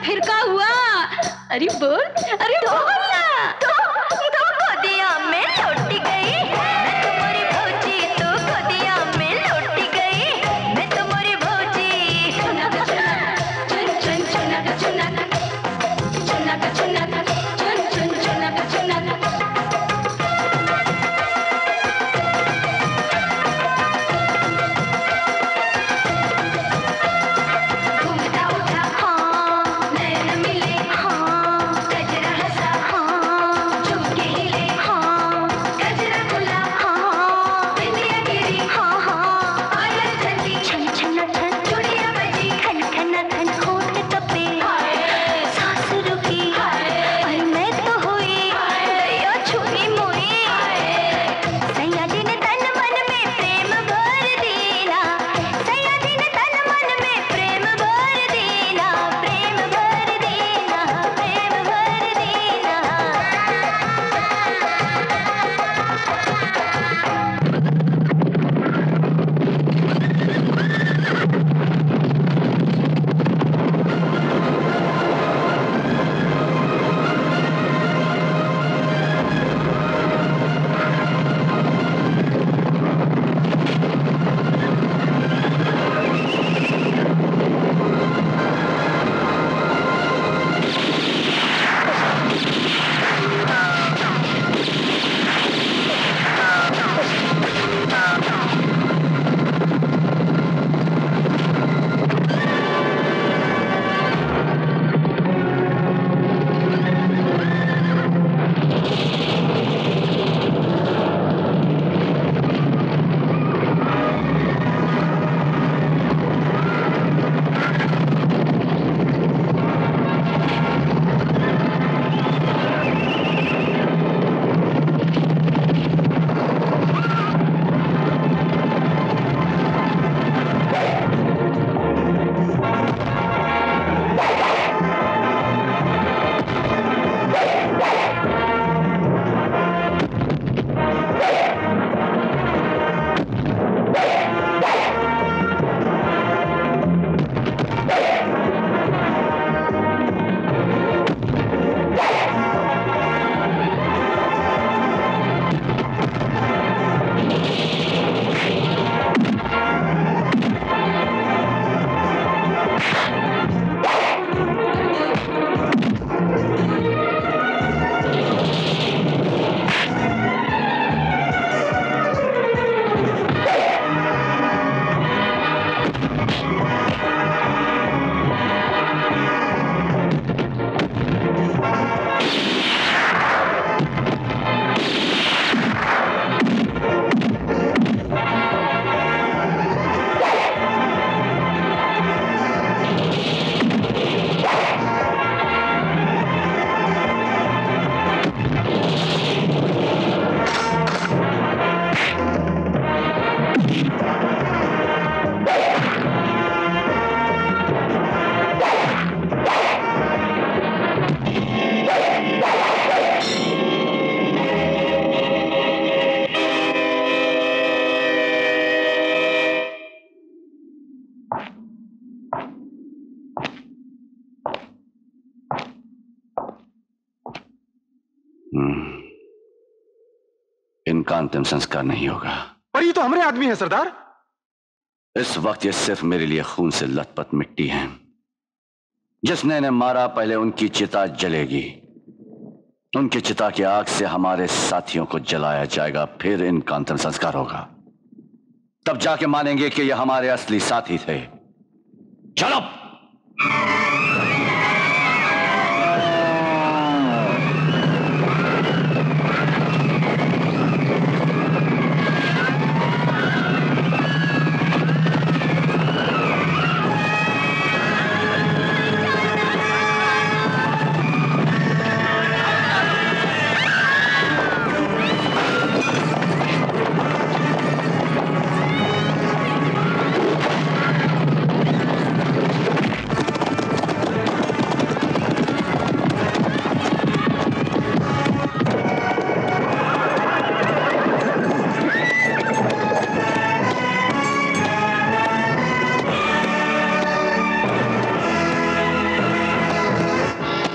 फिर क्या हुआ? अरे बोल, अरे बोल ना। तो तो गोदिया में लौट गई मैं तुम्हारी भौजी, तो गोदिया में लौट गई मैं तुम्हारी भौजी। चुनक चुनक चुन चुन चुनक चुनक चुनक चुनक चुन चुन चुनक चुनक। घूमता उठा हाँ नैन मिले हाँ गजरा हंसा हाँ झुमके हिले हाँ गजरा खुला हाँ बिंदिया गिरी हाँ हाँ पायल झली छन छन छन चूड़ियां बजी खन खन खन होठ कपे सांस रुकी और मैं तो हुई गया छुई मुई। सैया जी ने तन मन में प्रेम भर देना, सैया जी ने तन मन में प्रेम भर देना, प्रेम भर देना, प्रेम भर देना। इनका अंतिम संस्कार नहीं होगा। पर ये तो हमारे आदमी है सरदार। इस वक्त ये सिर्फ मेरे लिए खून से लथपथ मिट्टी है। जिसने इन्हें मारा पहले उनकी चिता जलेगी, उनकी चिता की आग से हमारे साथियों को जलाया जाएगा, फिर इनका अंतिम संस्कार होगा। तब जाके मानेंगे कि ये हमारे असली साथी थे। चलो।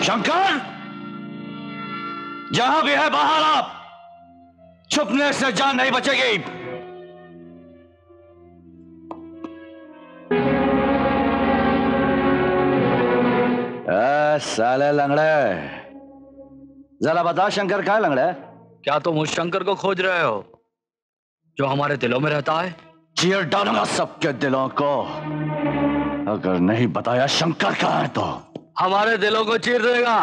शंकर, जहां भी है बाहर आप, छुपने से जान नहीं बचेगी। ए, साले लंगड़े, जरा बता शंकर कहाँ है लंगड़े? क्या तुम उस शंकर को खोज रहे हो जो हमारे दिलों में रहता है? चीर डालूंगा सबके दिलों को अगर नहीं बताया शंकर कहाँ है तो। हमारे दिलों को चीर देगा।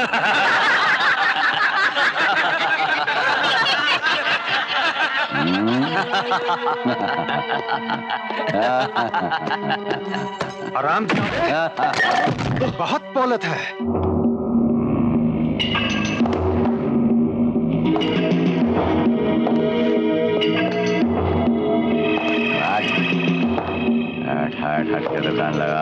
आराम तो बहुत बोलत है। हट हट हट के दुकान लगा।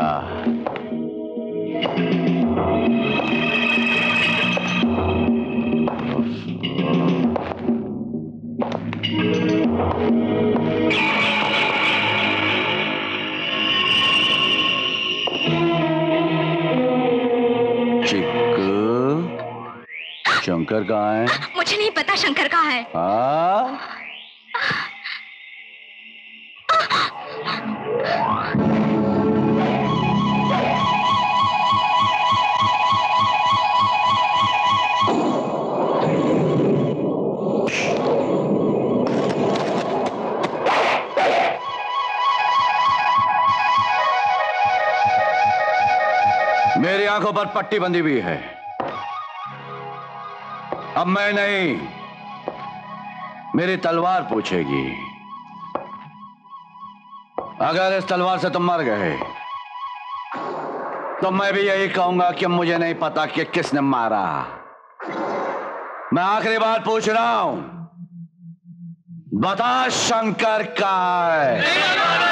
चिक्कू, शंकर कहाँ है? मुझे नहीं पता शंकर कहाँ है। हाँ? मेरी आंखों पर पट्टी बंधी हुई है। अब मैं नहीं, मेरी तलवार पूछेगी। अगर इस तलवार से तुम मर गए तो मैं भी यही कहूंगा कि मुझे नहीं पता कि किसने मारा। मैं आखिरी बार पूछ रहा हूं, बता शंकर कहाँ है?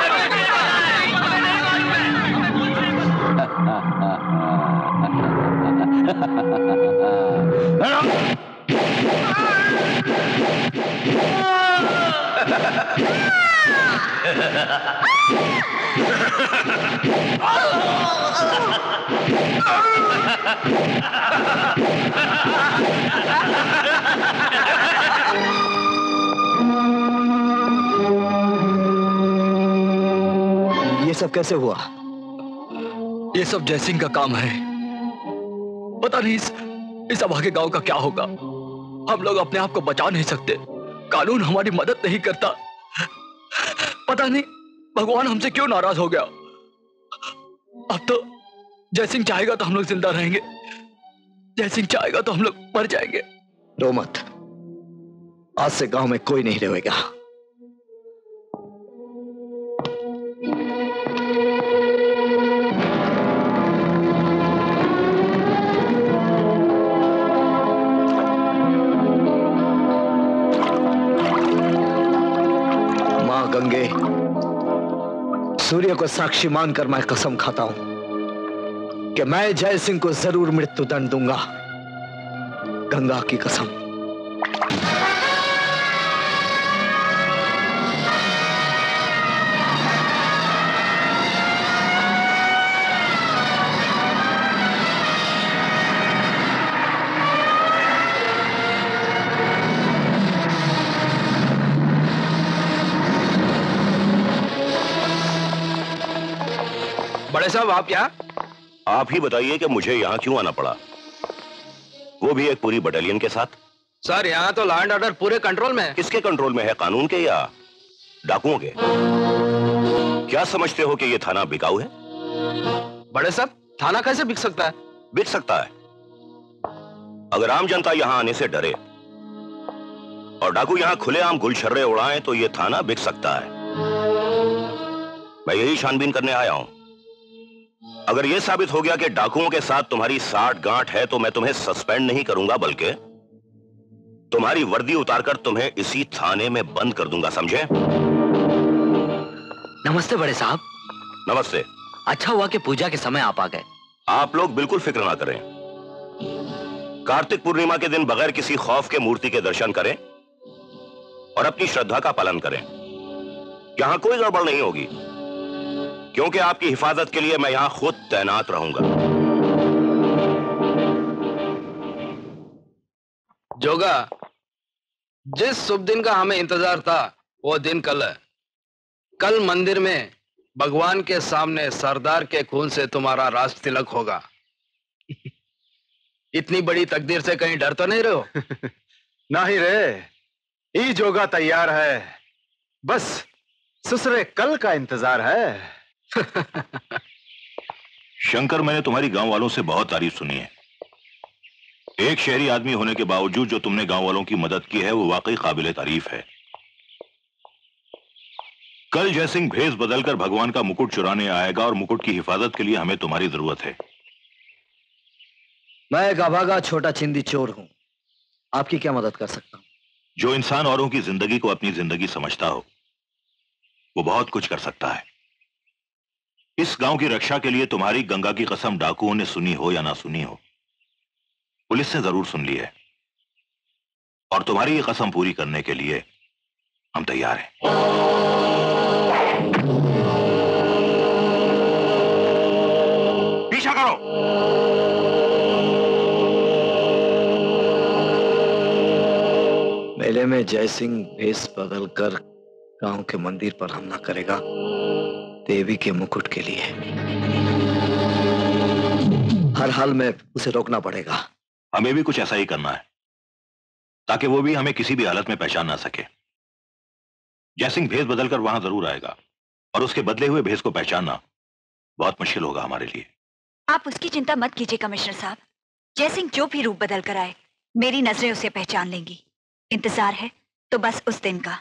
ये सब कैसे हुआ? ये सब जय सिंह का काम है। पता नहीं इस, इस अभागे गांव का क्या होगा। हम लोग अपने आप को बचा नहीं सकते, कानून हमारी मदद नहीं करता। पता नहीं भगवान हमसे क्यों नाराज हो गया। अब तो जय सिंह चाहेगा तो हम लोग जिंदा रहेंगे, जय सिंह चाहेगा तो हम लोग मर जाएंगे। रो मत, आज से गांव में कोई नहीं रहेगा। गंगे, सूर्य को साक्षी मानकर मैं कसम खाता हूं कि मैं जय सिंह को जरूर मृत्यु दंड दूंगा। गंगा की कसम। बड़े साहब आप यहाँ? आप ही बताइए कि मुझे यहाँ क्यों आना पड़ा, वो भी एक पूरी बटालियन के साथ। सर यहाँ तो लैंड ऑर्डर पूरे कंट्रोल में है। किसके कंट्रोल में है, कानून के या डाकुओं के? क्या समझते हो कि ये थाना बिकाऊ है? बड़े साहब थाना कैसे बिक सकता है? बिक सकता है अगर आम जनता यहाँ आने से डरे और डाकू यहाँ खुलेआम गुलछर्रे उड़ाएं तो ये थाना बिक सकता है। मैं यही छानबीन करने आया हूं। अगर यह साबित हो गया कि डाकुओं के साथ तुम्हारी साठ गांठ है तो मैं तुम्हें सस्पेंड नहीं करूंगा, बल्कि तुम्हारी वर्दी उतारकर तुम्हें इसी थाने में बंद कर दूंगा, समझे? नमस्ते बड़े साहब। नमस्ते। अच्छा हुआ कि पूजा के समय आप आ गए। आप लोग बिल्कुल फिक्र ना करें। कार्तिक पूर्णिमा के दिन बगैर किसी खौफ के मूर्ति के दर्शन करें और अपनी श्रद्धा का पालन करें। यहां कोई गड़बड़ नहीं होगी, क्योंकि आपकी हिफाजत के लिए मैं यहां खुद तैनात रहूंगा। जोगा, जिस शुभ दिन का हमें इंतजार था वो दिन कल है। कल मंदिर में भगवान के सामने सरदार के खून से तुम्हारा राज तिलक होगा। इतनी बड़ी तकदीर से कहीं डर तो नहीं रहे हो? नहीं रे, ई जोगा तैयार है, बस ससुरे कल का इंतजार है। शंकर, मैंने तुम्हारी गांव वालों से बहुत तारीफ सुनी है। एक शहरी आदमी होने के बावजूद जो तुमने गांव वालों की मदद की है वो वाकई काबिले तारीफ है। कल जय सिंह भेष बदलकर भगवान का मुकुट चुराने आएगा और मुकुट की हिफाजत के लिए हमें तुम्हारी जरूरत है। मैं एक अभागा छोटा चिंदी चोर हूं, आपकी क्या मदद कर सकता हूं? जो इंसान औरों की जिंदगी को अपनी जिंदगी समझता हो वो बहुत कुछ कर सकता है। इस गांव की रक्षा के लिए तुम्हारी गंगा की कसम डाकुओं ने सुनी हो या ना सुनी हो, पुलिस ने जरूर सुन ली है और तुम्हारी ये कसम पूरी करने के लिए हम तैयार हैं। पीछा करो। मेले में जय सिंह भेष बदलकर गांव के मंदिर पर हमला करेगा, देवी के मुकुट के लिए। हर हाल में उसे रोकना पड़ेगा। हमें भी कुछ ऐसा ही करना है ताकि वो भी हमें किसी भी हालत में पहचान ना सके। जय सिंह भेष बदलकर वहां जरूर आएगा और उसके बदले हुए भेष को पहचानना बहुत मुश्किल होगा हमारे लिए। आप उसकी चिंता मत कीजिए कमिश्नर साहब। जय सिंह जो भी रूप बदल कर आए, मेरी नजरें उसे पहचान लेंगी। इंतजार है तो बस उस दिन का।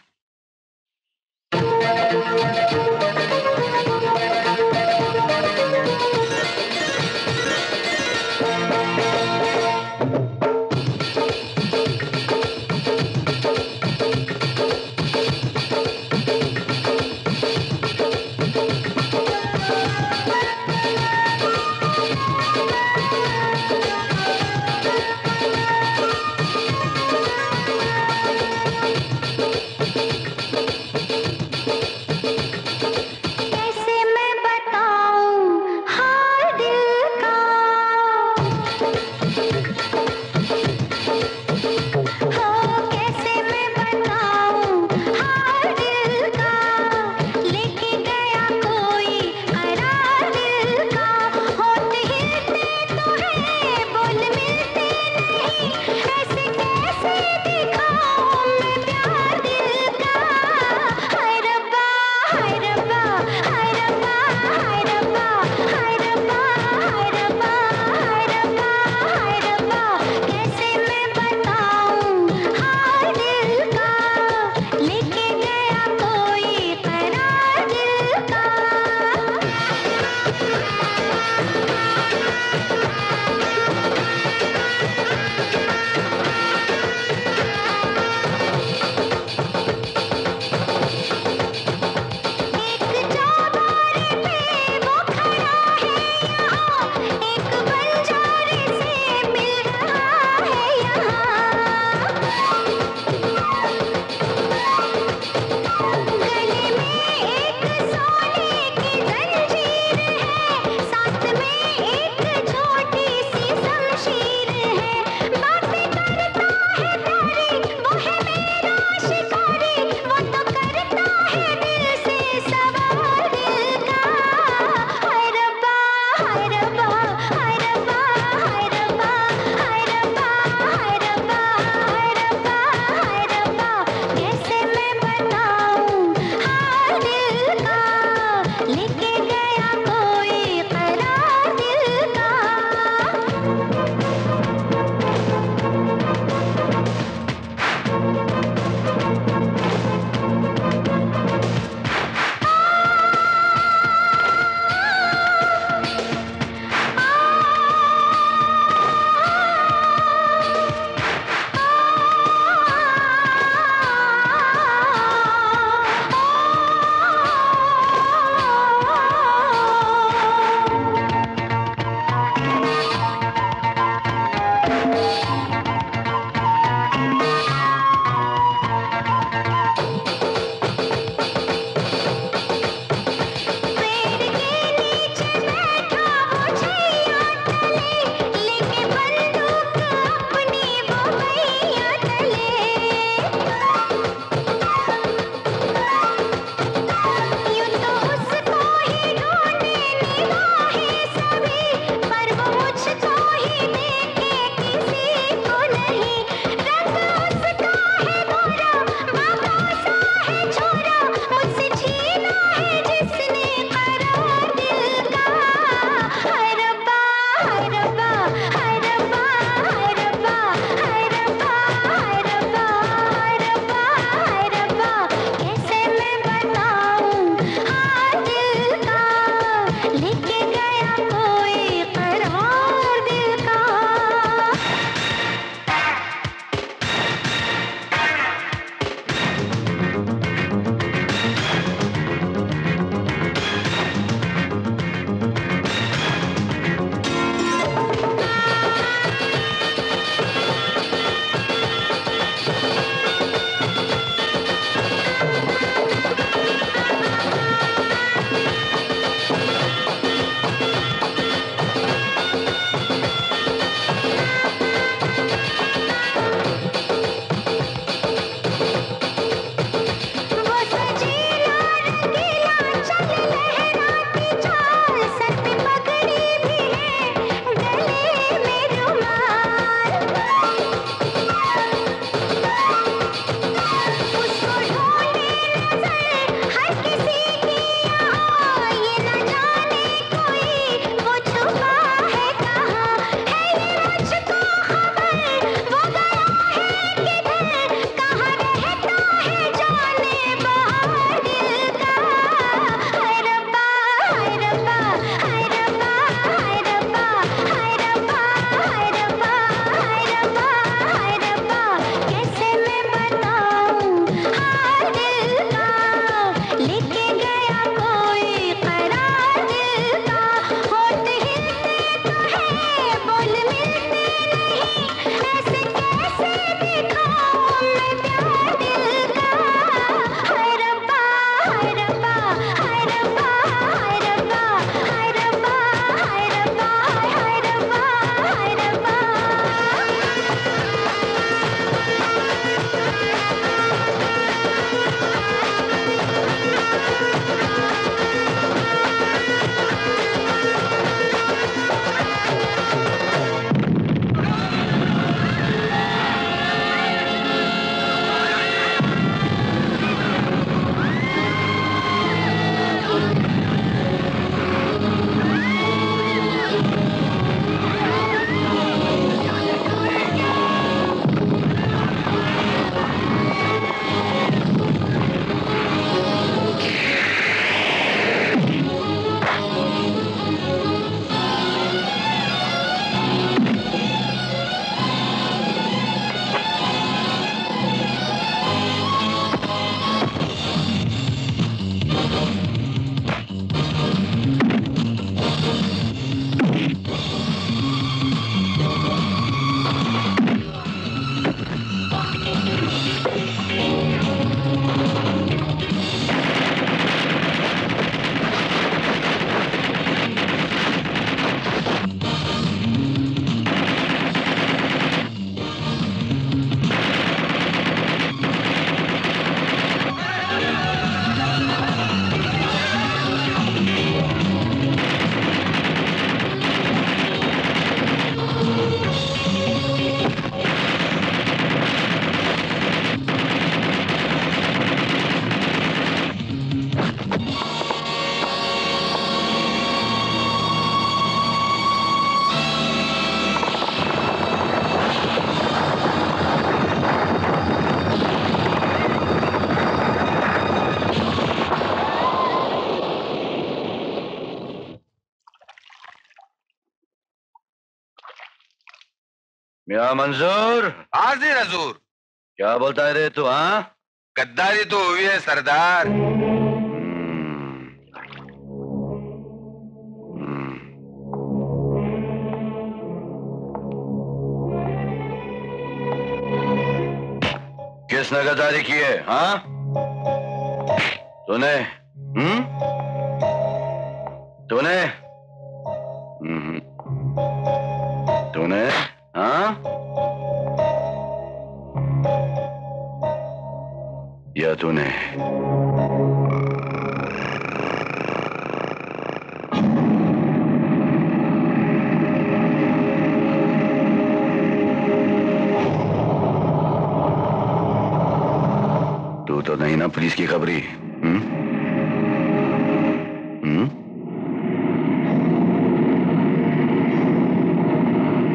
मियां मंजूर। हाजिर हजूर। क्या बोलता है रे तू? हाँ, गद्दारी तो हुई है सरदार। किसने गद्दारी की है? हाँ, तूने? हम्म, तूने? हम्म, तूने? हाँ, या तूने? तू तो नहीं ना पुलिस की खबरी? हम्म, हम्म,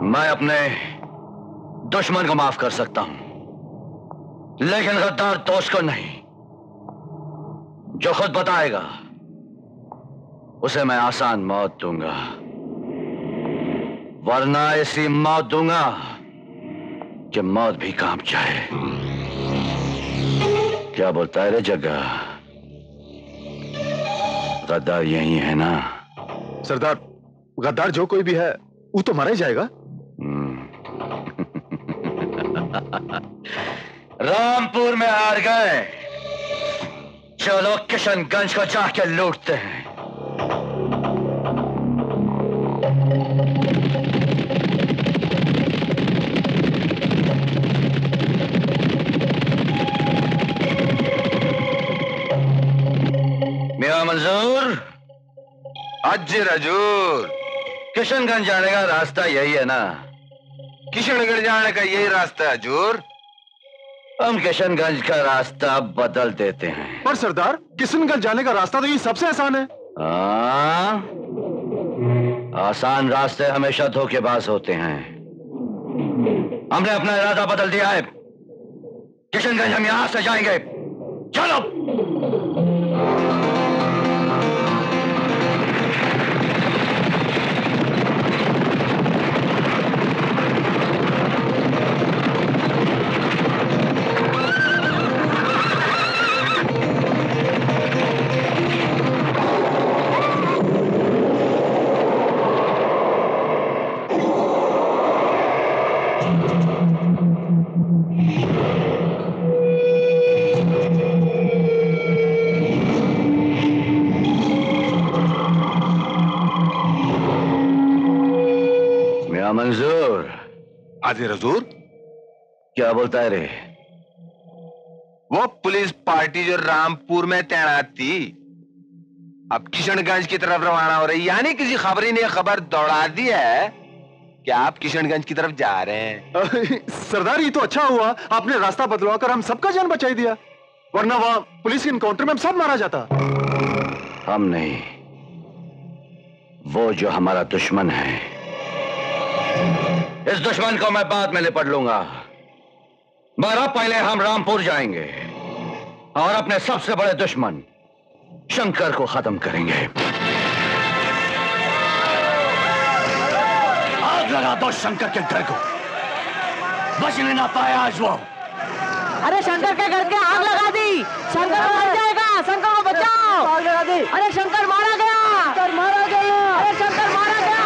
मैं अपने दुश्मन को माफ कर सकता हूं, लेकिन गद्दार दोस्त को नहीं। जो खुद बताएगा उसे मैं आसान मौत दूंगा, वरना ऐसी मौत दूंगा कि मौत भी कांप जाए। क्या बोलता है रे जग्गा? गद्दार यही है ना? सरदार, गद्दार जो कोई भी है वो तो मारा ही जाएगा। रामपुर में हार गए, चलो किशनगंज को जाके लूटते हैं। मेरा मंजूर, अजर हजूर, किशनगंज जाने का रास्ता यही है ना? किशनगंज जाने का यही रास्ता है हजूर। हम किशनगंज का रास्ता बदल देते हैं। पर सरदार, किशनगंज जाने का रास्ता तो ये सबसे आसान है। हाँ, आसान रास्ते हमेशा धोखेबाज होते हैं। हमने अपना इरादा बदल दिया है। किशनगंज हम यहां से जाएंगे। चलो। मंजूर, आदिर हजूर। क्या बोलता है रे? वो पुलिस पार्टी जो रामपुर में तैनात थी अब किशनगंज की तरफ रवाना हो रही, यानी किसी खबरी ने खबर दौड़ा दी है कि आप किशनगंज की तरफ जा रहे हैं। सरदार, ये तो अच्छा हुआ आपने रास्ता बदलवा कर हम सबका जान बचाई दिया, वरना वहां पुलिस के इनकाउंटर में हम सब मारा जाता। हम नहीं, वो जो हमारा दुश्मन है, इस दुश्मन को मैं बाद में निपट लूंगा, मगर पहले हम रामपुर जाएंगे और अपने सबसे बड़े दुश्मन शंकर को खत्म करेंगे। आग लगा दो शंकर के घर को, बचने ना पाया आज वो। अरे शंकर के घर के आग लगा दी, शंकर मर जाएगा, शंकर को बचाओ। आग लगा दी। अरे शंकर मारा गया, शंकर मारा गया, अरे शंकर मारा गया।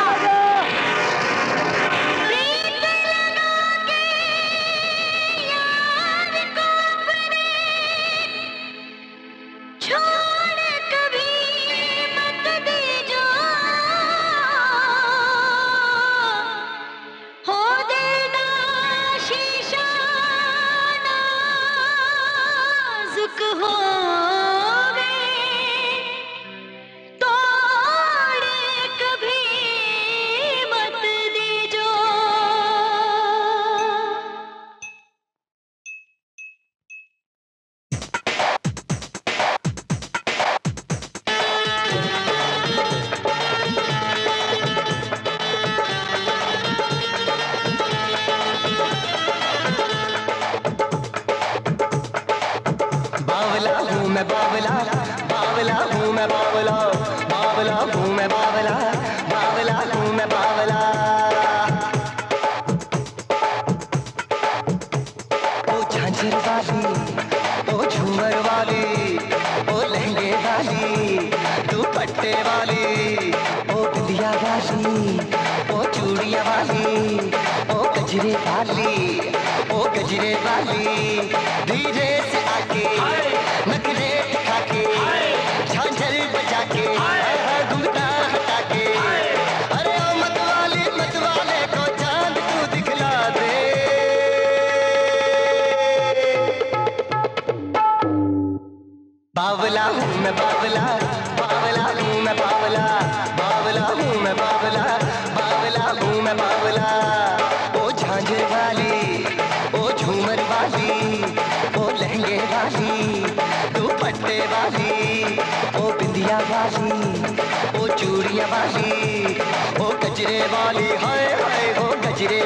गजरे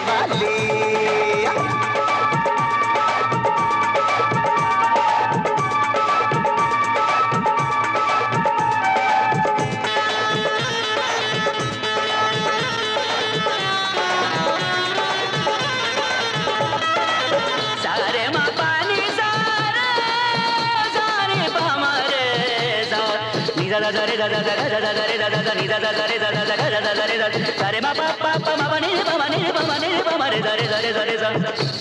रे दा दा दा दा दा दा रे दा दा दा नी दा दा दा रे दा दा दा गा दा दा दा रे दा दा रे मा पा पा पा मा नी रे मा नी रे मा नी रे मा रे दा रे दा रे दा रे दा।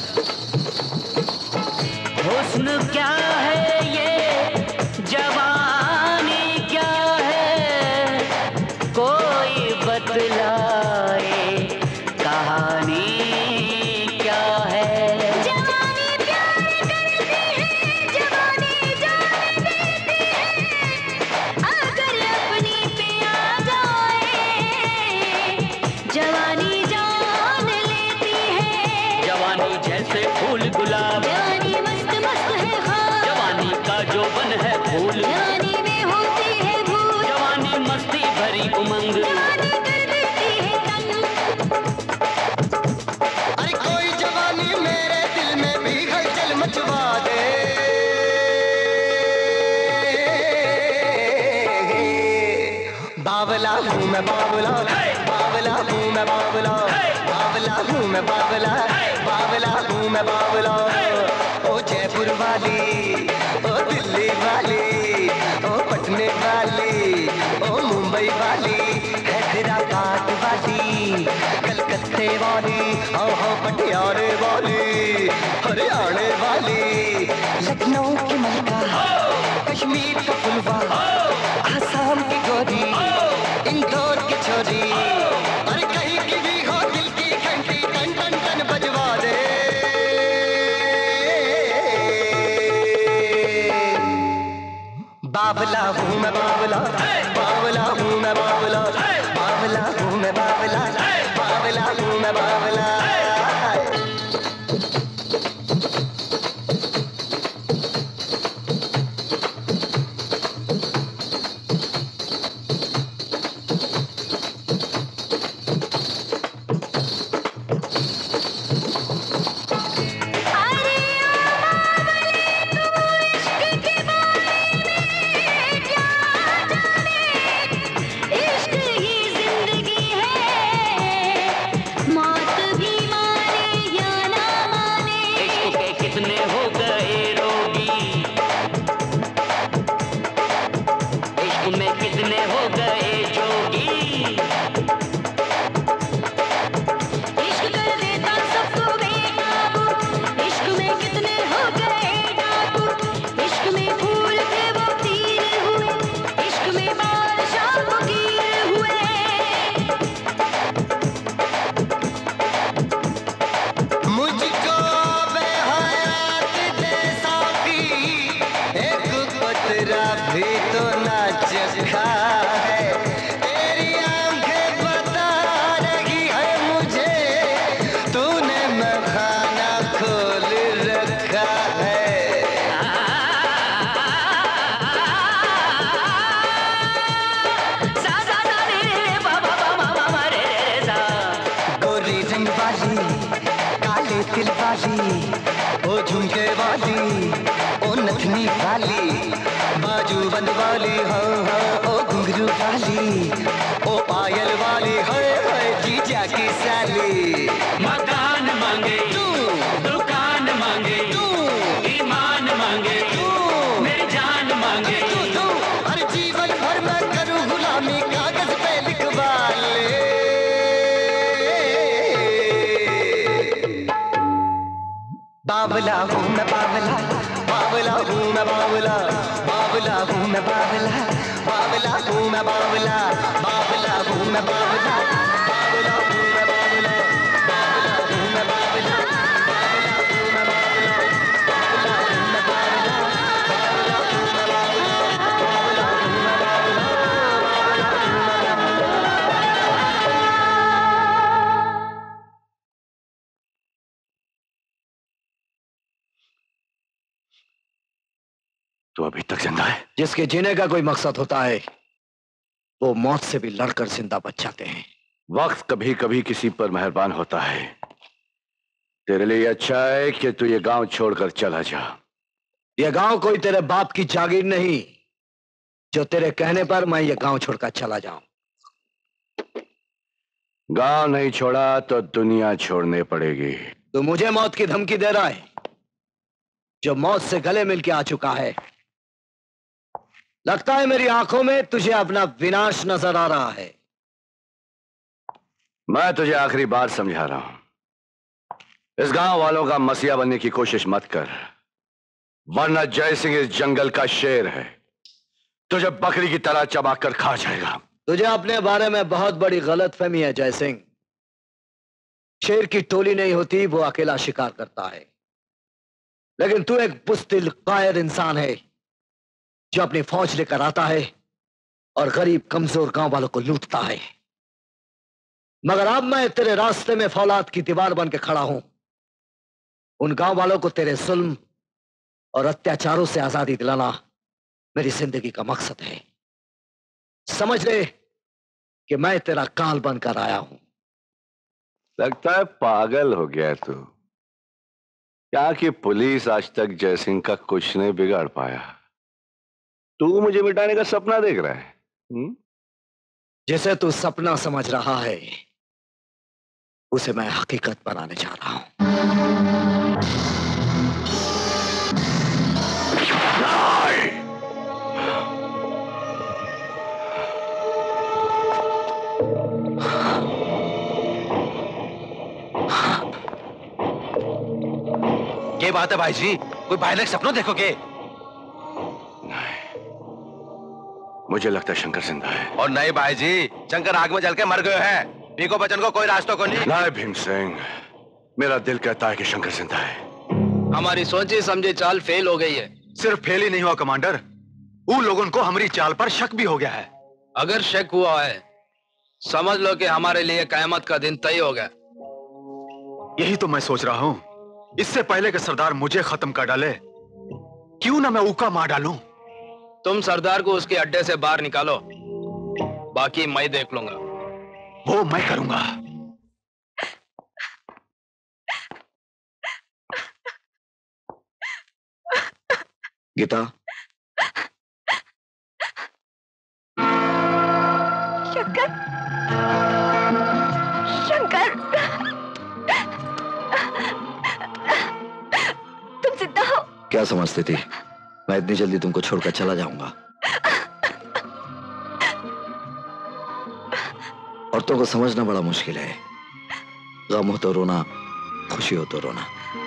हुस्न क्या है ये जवानी क्या है कोई बतलाए कहानी क्या है। जवानी प्यार करती है जवानी जान देती है अगर अपनी पे आ जाए जवानी जान लेती है। जवानी जैसे फूल गुलाब जवानी मस्त मस्त है ख्वाब जवानी का जो बन है फूल जवानी में होती है भूल जवानी मस्ती भरी उमंग जवानी कर देती है तंग। अरे कोई जवानी मेरे दिल में भी हलचल मचवा दे। बावला हूँ मैं बावला बावला हूँ मैं बावला बावला हूँ मैं बावला बावला हूँ मैं बावला। ओ जयपुर वाली ओ दिल्ली वाली ओ पटने वाली ओ मुंबई वाली हैदराबाद वाली कलकत्ते वाली ओ हो पटियाले वाली हरियाणा वाली लखनऊ की मलका कश्मीर का फुलवा आसाम की गोरी इंदौर की छोरी अरे कहीं की भी हो दिल की घंटी टन टन टन बजवा दे। बावला हूँ मैं बावला बावला हूँ मैं बावला बावला हूँ मैं बावला बावला हूँ मैं बावला। इश्क ही जिंदगी है मौत भी माने या ना माने। इश्क के कितने हो गए रोगी इश्क में कितने हो गए जोगी इश्क कर देता सबको बेकाबू इश्क में कितने हो गए डाकू इश्क में फूल थे वो तीर हुए इश्क में बादशाह फकीर हुए। मुझको बेहयात दे साकी एक पतरा भी तो ना चखा है। तेरी आंखें बता रही है मुझे तूने मैं खाना खोल रखा है। सा सा सा रे रे बा बा बा मा मा मा रे रे रे सा। गोरी रंग वाली काले तिल वाली ओ झुमके वाली ओ नथनी वाली बाजू बंद वाली हाँ हाँ ओ घुंघरू वाली ओ पायल वाली हाय हाय जीजा की साली। मकान मांगे तू दुकान मांगे तू ईमान मांगे तू मेरी जान मांगे तू तू हर जीवन भर मैं करूँ गुलामी कागज पे लिखवा ले। बावला हूँ मैं बावला बावला हूँ मैं बावला बावला हूँ मैं बावला बावला हूँ मैं बावला बावला हूँ मैं बावला बावला हूँ मैं बावला बावला हूँ मैं बावला बावला हूँ मैं बावला बावला हूँ मैं बावला बावला हूँ मैं बावला बावला हूँ मैं बावला बावला हूँ मैं तो अभी तक जिंदा है। जिसके जीने का कोई मकसद होता है वो मौत से भी लड़कर जिंदा बच जाते हैं। वक्त कभी कभी किसी पर मेहरबान होता है। तेरे लिए अच्छा है कि तू ये गांव छोड़कर चला जा। ये गांव कोई तेरे बाप की जागीर नहीं जो तेरे कहने पर मैं ये गांव छोड़कर चला जाऊं। गांव नहीं छोड़ा तो दुनिया छोड़ने पड़ेगी। तो मुझे मौत की धमकी दे रहा है जो मौत से गले मिल के आ चुका है। लगता है मेरी आंखों में तुझे अपना विनाश नजर आ रहा है। मैं तुझे आखिरी बार समझा रहा हूं, इस गांव वालों का मसीहा बनने की कोशिश मत कर, वरना जय सिंह इस जंगल का शेर है, तुझे बकरी की तरह चबा कर खा जाएगा। तुझे अपने बारे में बहुत बड़ी गलतफहमी है जय सिंह। शेर की टोली नहीं होती, वो अकेला शिकार करता है। लेकिन तू एक बुज़दिल कायर इंसान है जो अपनी फौज लेकर आता है और गरीब कमजोर गांव वालों को लूटता है। मगर अब मैं तेरे रास्ते में फौलाद की दीवार बन के खड़ा हूं। उन गांव वालों को तेरे जुल्म और अत्याचारों से आजादी दिलाना मेरी जिंदगी का मकसद है। समझ ले कि मैं तेरा काल बनकर आया हूं। लगता है पागल हो गया तू। क्या कि पुलिस आज तक जय सिंह का कुछ नहीं बिगाड़ पाया, तू मुझे मिटाने का सपना देख रहा है। हुँ? जिसे तू सपना समझ रहा है उसे मैं हकीकत बनाने जा रहा हूं। ये बात है भाई जी, कोई भयानक सपनों देखोगे? मुझे लगता है शंकर जिंदा है। और नहीं भाई जी, शंकर आग में जल के मर गए हैं। भीखो बचन को कोई रास्ता को नहीं। नहीं भीम सिंह, मेरा दिल कहता है कि शंकर जिंदा है। हमारी सोची समझी चाल फेल हो गई है। सिर्फ फेल ही नहीं हुआ कमांडर, उन लोगों को हमारी चाल पर शक भी हो गया है। अगर शक हुआ है समझ लो कि हमारे लिए कयामत का दिन तय हो गया। यही तो मैं सोच रहा हूं, इससे पहले कि सरदार मुझे खत्म कर डाले, क्यों ना मैं ऊका मार डालूं। तुम सरदार को उसके अड्डे से बाहर निकालो, बाकी मैं देख लूंगा। वो मैं करूंगा। गीता, शंकर, शंकर, तुम जिंदा हो? क्या समझती थी मैं इतनी जल्दी तुमको छोड़कर चला जाऊंगा? औरतों को समझना बड़ा मुश्किल है। गम हो तो रोना, खुशी हो तो रोना।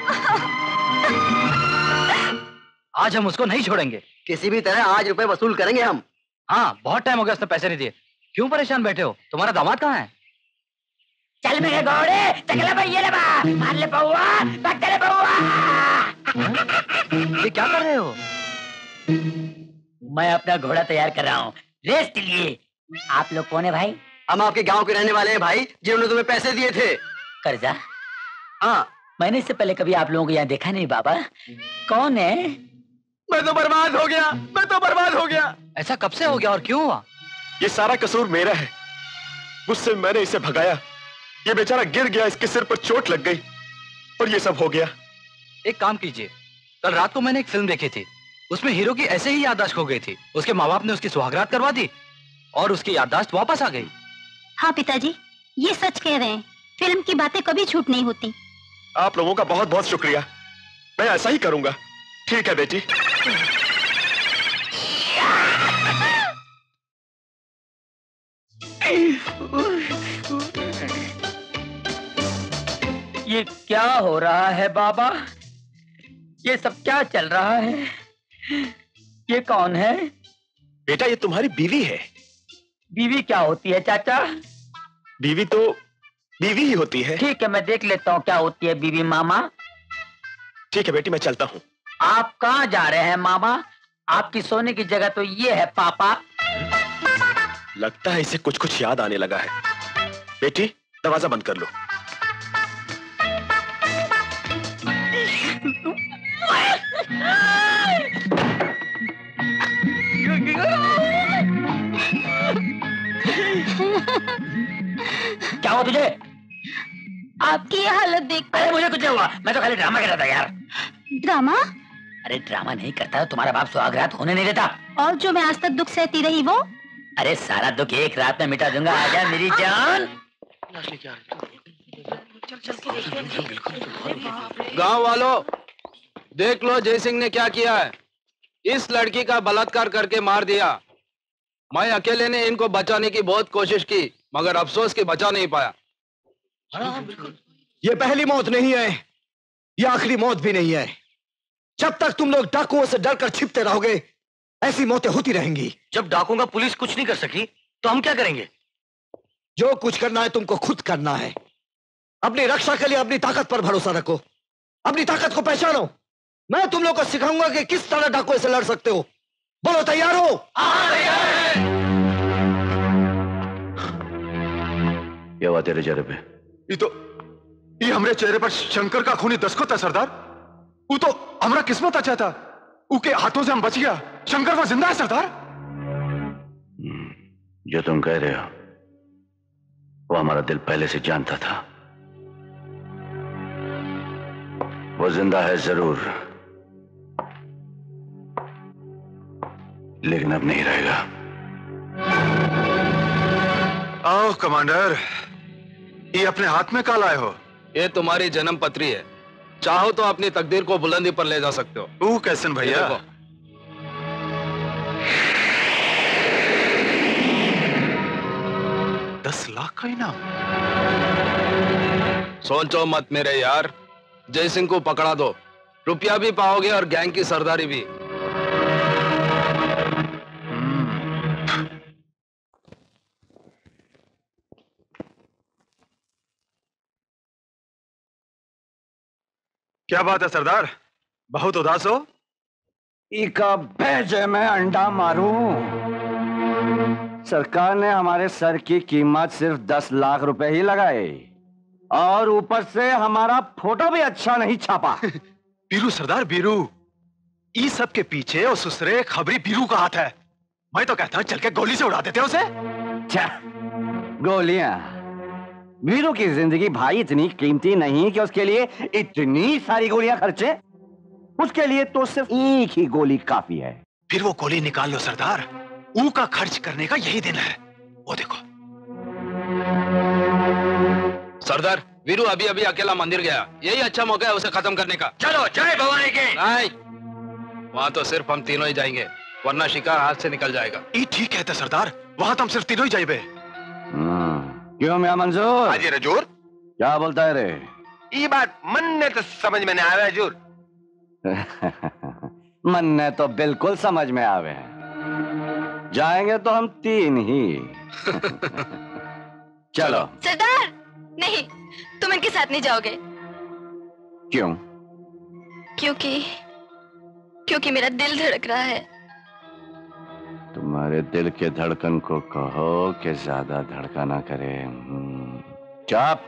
आज हम उसको नहीं छोड़ेंगे। किसी भी तरह आज रुपए वसूल करेंगे हम। हाँ, बहुत टाइम हो गया उसने पैसे नहीं दिए। क्यों परेशान बैठे हो? तुम्हारा दामाद कहाँ है? चल मेरे घोड़े, चकला भाई ये ले बा, मार ले पौआ, पकड़ ले पौआ। ये क्या कर रहे हो? मैं अपना घोड़ा तैयार कर रहा हूँ रेस के लिए। आप लोग कौन है भाई? हम आपके गांव के रहने वाले हैं भाई, जिन्होंने तुम्हें पैसे दिए थे। कर्जा? हाँ। मैंने इससे पहले कभी आप लोगों को यहाँ देखा नहीं बाबा। कौन है? मैं तो बर्बाद हो गया, मैं तो बर्बाद हो गया। ऐसा कब से हो गया और क्यों हुआ? ये सारा कसूर मेरा है। गुस्से में मैंने इसे भगाया, ये बेचारा गिर गया, इसके सिर पर चोट लग गई और ये सब हो गया। एक काम कीजिए, कल रात को मैंने एक फिल्म देखी थी, उसमें हीरो की ऐसे ही याददाश्त खो गई थी। उसके माँ बाप ने उसकी सुहागरात करवा दी और उसकी याददाश्त वापस आ गई। हाँ पिताजी, ये सच कह रहे हैं। फिल्म की बातें कभी झूठ नहीं होती। आप लोगों का बहुत बहुत शुक्रिया, मैं ऐसा ही करूंगा। ठीक है बेटी। ये क्या हो रहा है बाबा? ये सब क्या चल रहा है? ये कौन है? बेटा ये तुम्हारी बीवी है। बीवी क्या होती है चाचा? बीवी तो बीवी ही होती है। ठीक है, मैं देख लेता हूँ क्या होती है बीवी मामा। ठीक है बेटी, मैं चलता हूँ। आप कहाँ जा रहे हैं मामा? आपकी सोने की जगह तो ये है पापा। लगता है इसे कुछ कुछ याद आने लगा है। बेटी दरवाजा बंद कर लो। क्या हुआ तुझे? आपकी ये हालत देख। अरे मुझे कुछ नहीं हुआ, मैं तो खाली ड्रामा कर रहा था यार। ड्रामा? अरे ड्रामा नहीं करता, तुम्हारा बाप सुहागरात होने नहीं देता। और जो मैं आज तक दुख सहती रही वो? अरे सारा दुख एक रात में मिटा दूंगा। आजा मेरी जान। गांव वालों देख लो जय सिंह ने क्या किया है। इस लड़की का बलात्कार करके मार दिया। मैं अकेले ने इनको बचाने की बहुत कोशिश की, मगर अफसोस कि बचा नहीं पाया। ये पहली मौत नहीं है, ये आखिरी मौत भी नहीं है। जब तक तुम लोग डाकुओं से डरकर छिपते रहोगे, ऐसी मौतें होती रहेंगी। जब डाकुओं का पुलिस कुछ नहीं कर सकी तो हम क्या करेंगे? जो कुछ करना है तुमको खुद करना है। अपनी रक्षा के लिए अपनी ताकत पर भरोसा रखो, अपनी ताकत को पहचानो। मैं तुम लोग को सिखाऊंगा कि किस तरह डाकुओं से लड़ सकते हो। बोलो तैयार हो? क्या हुआ तेरे चेहरे पे? ये तो ये हमरे चेहरे पर शंकर का खूनी दस्खत है सरदार। वो तो हमारा किस्मत अच्छा था, उनके हाथों से हम बच गया। शंकर वो जिंदा है सरदार। जो तुम कह रहे हो वो हमारा दिल पहले से जानता था। वो जिंदा है जरूर, लेकिन अब नहीं रहेगा। आओ कमांडर, ये अपने हाथ में क्या लाए हो? ये तुम्हारी जन्म पत्री है, चाहो तो अपनी तकदीर को बुलंदी पर ले जा सकते हो। तू कैसन भैया? दस लाख का इनाम। सोचो मत मेरे यार, जय सिंह को पकड़ा दो, रुपया भी पाओगे और गैंग की सरदारी भी। क्या बात है सरदार, बहुत उदास हो? इका भेजे मैं अंडा मारूं। सरकार ने हमारे सर की कीमत सिर्फ दस लाख रुपए ही लगाए और ऊपर से हमारा फोटो भी अच्छा नहीं छापा। बीरू सरदार बीरू, इस सब के पीछे उस सुसरे खबरी बीरू का हाथ है। मैं तो कहता हूं चल के गोली से उड़ा देते हैं उसे। गोलियां? बीरू की जिंदगी भाई इतनी कीमती नहीं कि उसके लिए इतनी सारी गोलियां खर्चे। उसके लिए तो सिर्फ एक ही गोली काफी है। फिर वो गोली निकाल लो सरदार, ऊ का खर्च करने का यही दिन है। वो देखो सरदार, वीरू अभी अभी अकेला मंदिर गया, यही अच्छा मौका है उसे खत्म करने का। चलो जय भवानी की। नहीं, वहां तो सिर्फ हम तीनों ही जाएंगे, वरना शिकार हाथ से निकल जाएगा। ये ठीक कहते सरदार, वहां तो हम सिर्फ तीनों ही जाइबे। क्यों मैं मंजूर? हाजी रजूर। क्या बोलता है रे? ये बात मन ने तो समझ में नहीं आया हजूर। मन ने तो बिल्कुल समझ में आवे हैं। जाएंगे तो हम तीन ही। चलो। सरदार नहीं, तुम इनके साथ नहीं जाओगे। क्यों? क्योंकि क्योंकि मेरा दिल धड़क रहा है। तुम्हारे दिल के धड़कन को कहो कि ज्यादा धड़का ना करे। चाप।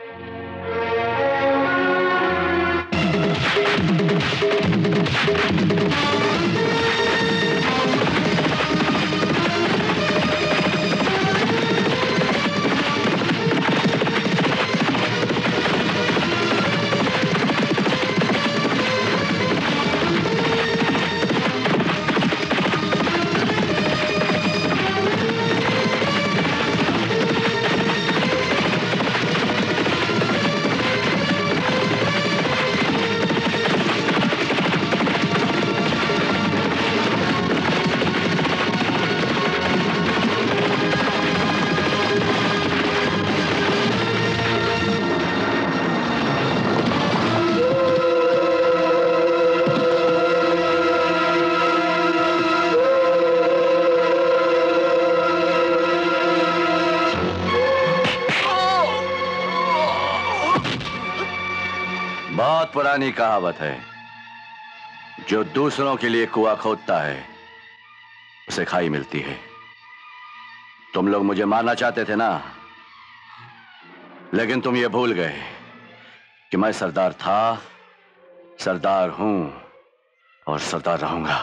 पुरानी कहावत है, जो दूसरों के लिए कुआं खोदता है उसे खाई मिलती है। तुम लोग मुझे मारना चाहते थे ना, लेकिन तुम ये भूल गए कि मैं सरदार था, सरदार हूं और सरदार रहूंगा।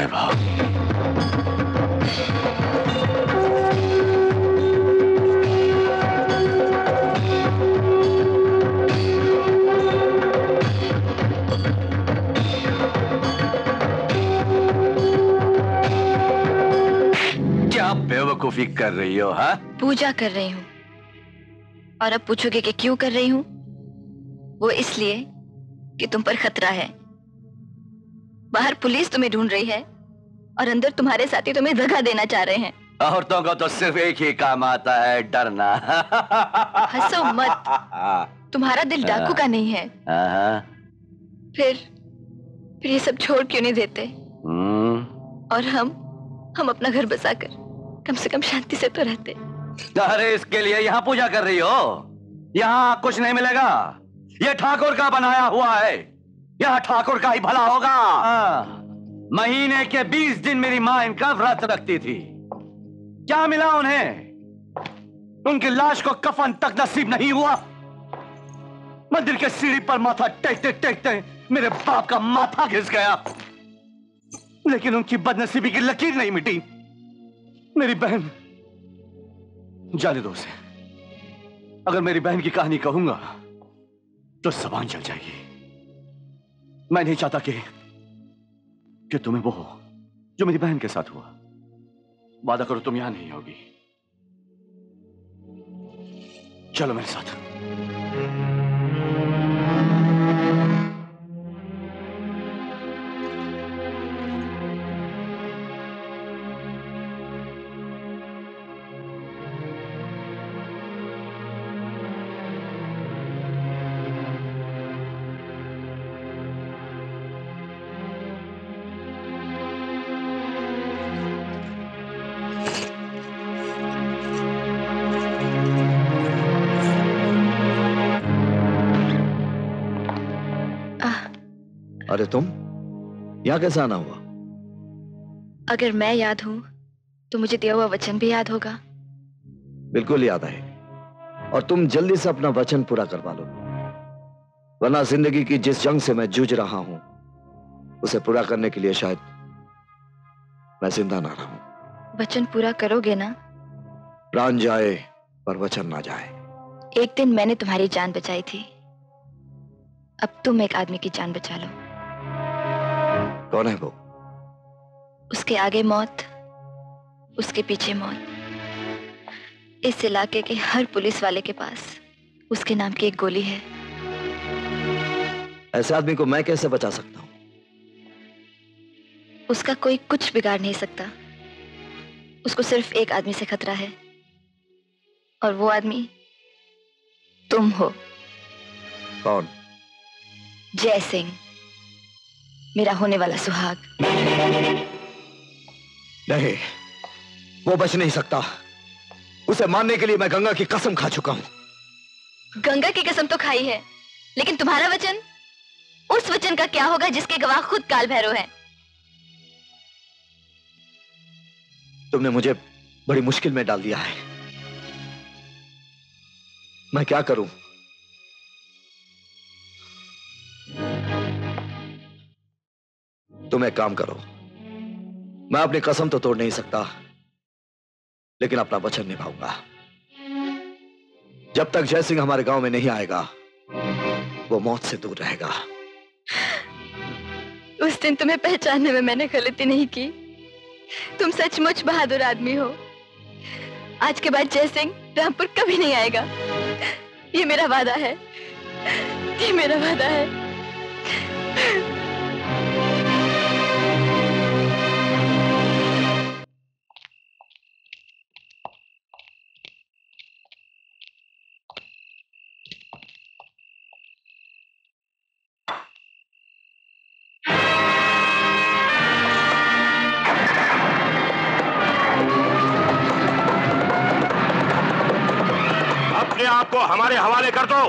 है बाप। क्या बेवकूफी कर रही हो? हाँ, पूजा कर रही हूँ। और अब पूछोगे कि क्यों कर रही हूँ? वो इसलिए कि तुम पर खतरा है। बाहर पुलिस तुम्हें ढूंढ रही है और अंदर तुम्हारे साथी तुम्हें दगा देना चाह रहे हैं। औरतों को तो सिर्फ एक ही काम आता है, डरना। हंसो मत। तुम्हारा दिल डाकू का नहीं है। फिर फिर ये सब छोड़ क्यों नहीं देते? और हम हम अपना घर बसाकर कम से कम शांति से तो रहते। अरे इसके लिए यहाँ पूजा कर रही हो? यहाँ कुछ नहीं मिलेगा। ये ठाकुर का बनाया हुआ है। यहाँ ठाकुर का ही भला होगा। महीने के बीस दिन मेरी माँ इनका व्रत रखती थी। क्या मिला उन्हें? उनकी लाश को कफन तक नसीब नहीं हुआ। मंदिर के सीढ़ी पर माथा टेकते टेकते मेरे बाप का माथा घिस गया, लेकिन उनकी बदनसीबी की लकीर नहीं मिटी। मेरी बहन, जाने दो उसे। अगर मेरी बहन की कहानी कहूंगा तो जबान चल जाएगी। मैं नहीं चाहता कि कि तुम्हें वो हो जो मेरी बहन के साथ हुआ। वादा करो तुम यहां नहीं होगी। चलो मेरे साथ। अरे तुम यहाँ कैसे आना हुआ? अगर मैं याद हूं तो मुझे दिया हुआ वचन भी याद होगा। बिल्कुल याद है। और तुम जल्दी से अपना वचन पूरा करवा लो, वरना जिंदगी की जिस जंग से मैं जूझ रहा हूं उसे पूरा करने के लिए शायद मैं जिंदा ना रहूं। वचन पूरा करोगे ना? प्राण जाए पर वचन ना जाए। एक दिन मैंने तुम्हारी जान बचाई थी, अब तुम एक आदमी की जान बचा लो। कौन है वो? उसके आगे मौत, उसके पीछे मौत। इस इलाके के हर पुलिस वाले के पास उसके नाम की एक गोली है। ऐसे आदमी को मैं कैसे बचा सकता हूं? उसका कोई कुछ बिगाड़ नहीं सकता। उसको सिर्फ एक आदमी से खतरा है, और वो आदमी तुम हो। कौन? जय सिंह, मेरा होने वाला सुहाग। नहीं, वो बच नहीं सकता। उसे मारने के लिए मैं गंगा की कसम खा चुका हूं। गंगा की कसम तो खाई है, लेकिन तुम्हारा वचन, उस वचन का क्या होगा जिसके गवाह खुद काल भैरव हैं? तुमने मुझे बड़ी मुश्किल में डाल दिया है। मैं क्या करूं? तुम एक काम करो, मैं अपनी कसम तो तोड़ नहीं सकता, लेकिन अपना वचन निभाऊंगा। जब तक जय सिंह हमारे गांव में नहीं आएगा, वो मौत से दूर रहेगा। उस दिन तुम्हें पहचानने में मैंने गलती नहीं की। तुम सचमुच बहादुर आदमी हो। आज के बाद जय सिंह रामपुर कभी नहीं आएगा। ये मेरा वादा है, ये मेरा वादा है। अपने आप को हमारे हवाले कर दो।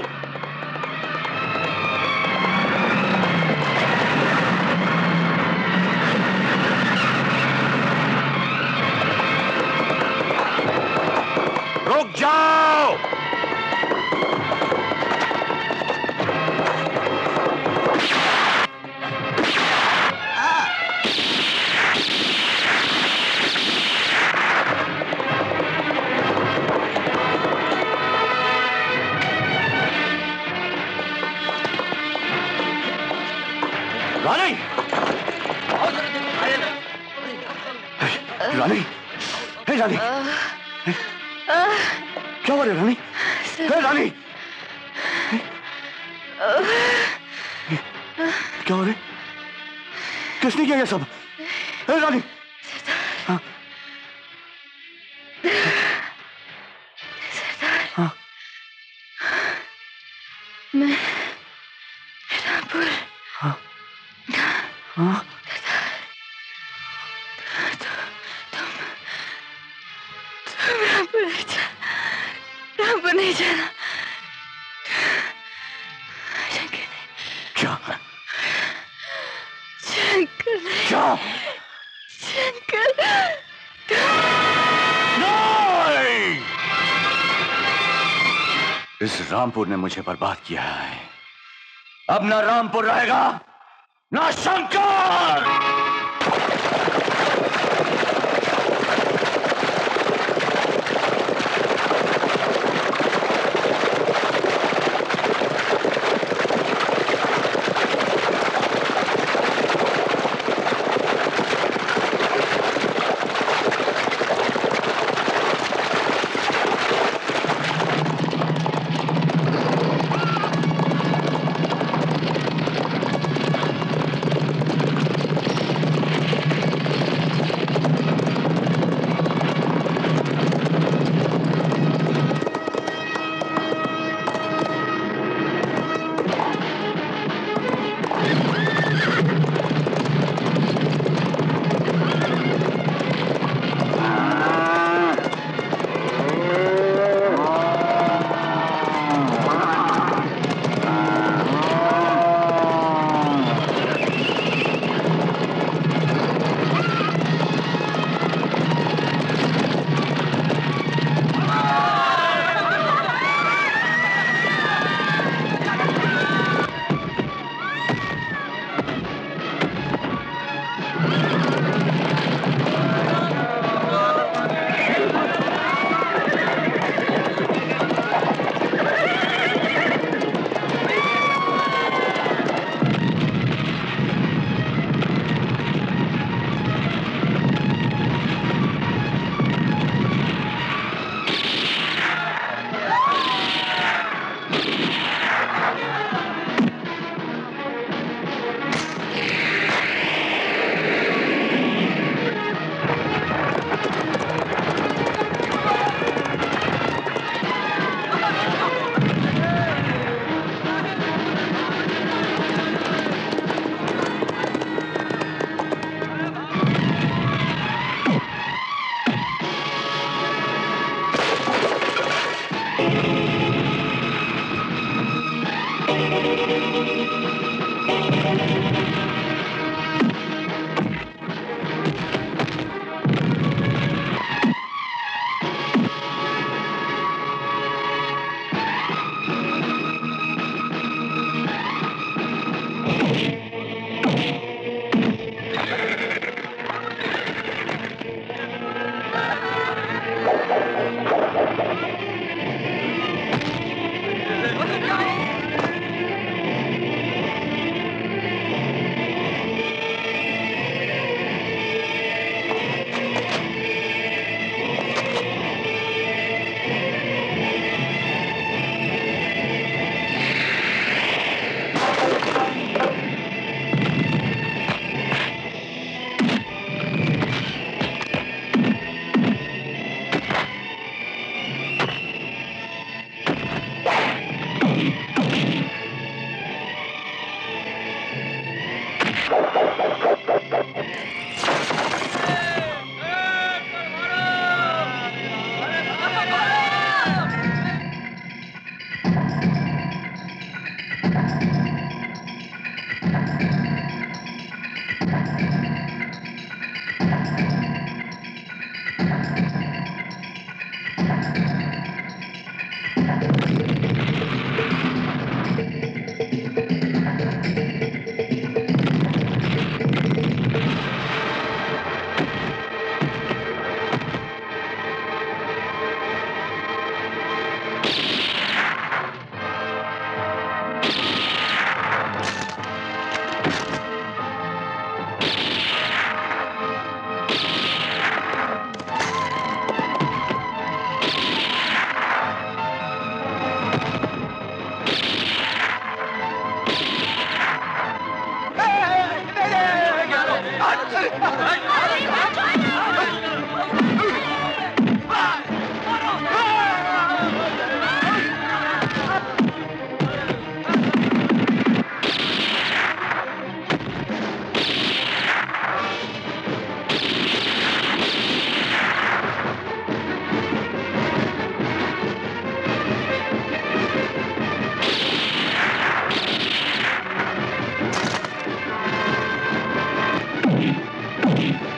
रुक जाओ। रानी, हे रानी, क्या हो रहा है रानी? हे रानी, क्या हो रहा है? किसने किया ये सब? हे रानी, हाँ, हाँ, मैं रामपुर, हाँ, हाँ, रामपुर नहीं जाना। शंकर ने क्या शंकर ने क्या शंकर नहीं! इस रामपुर ने मुझे बर्बाद किया है। अब ना रामपुर रहेगा ना शंकर। Thank you.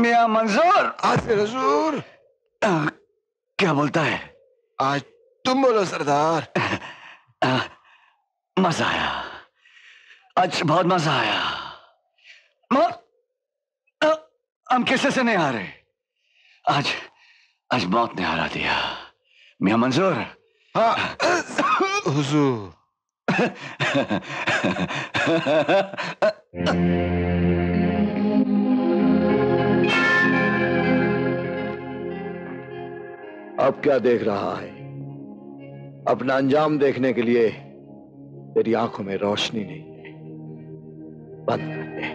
मियां मंजूर। हाजिर हुजूर। क्या बोलता है? आज तुम बोलो सरदार। आ, मजा आया, आज बहुत मजा आया। म- हम किसी से नहीं आ रहे, आज आज मौत ने हरा दिया। मियां मंजूर। हाँ हुजूर। अब क्या देख रहा है? अपना अंजाम देखने के लिए तेरी आंखों में रोशनी नहीं है, बंद कर दे।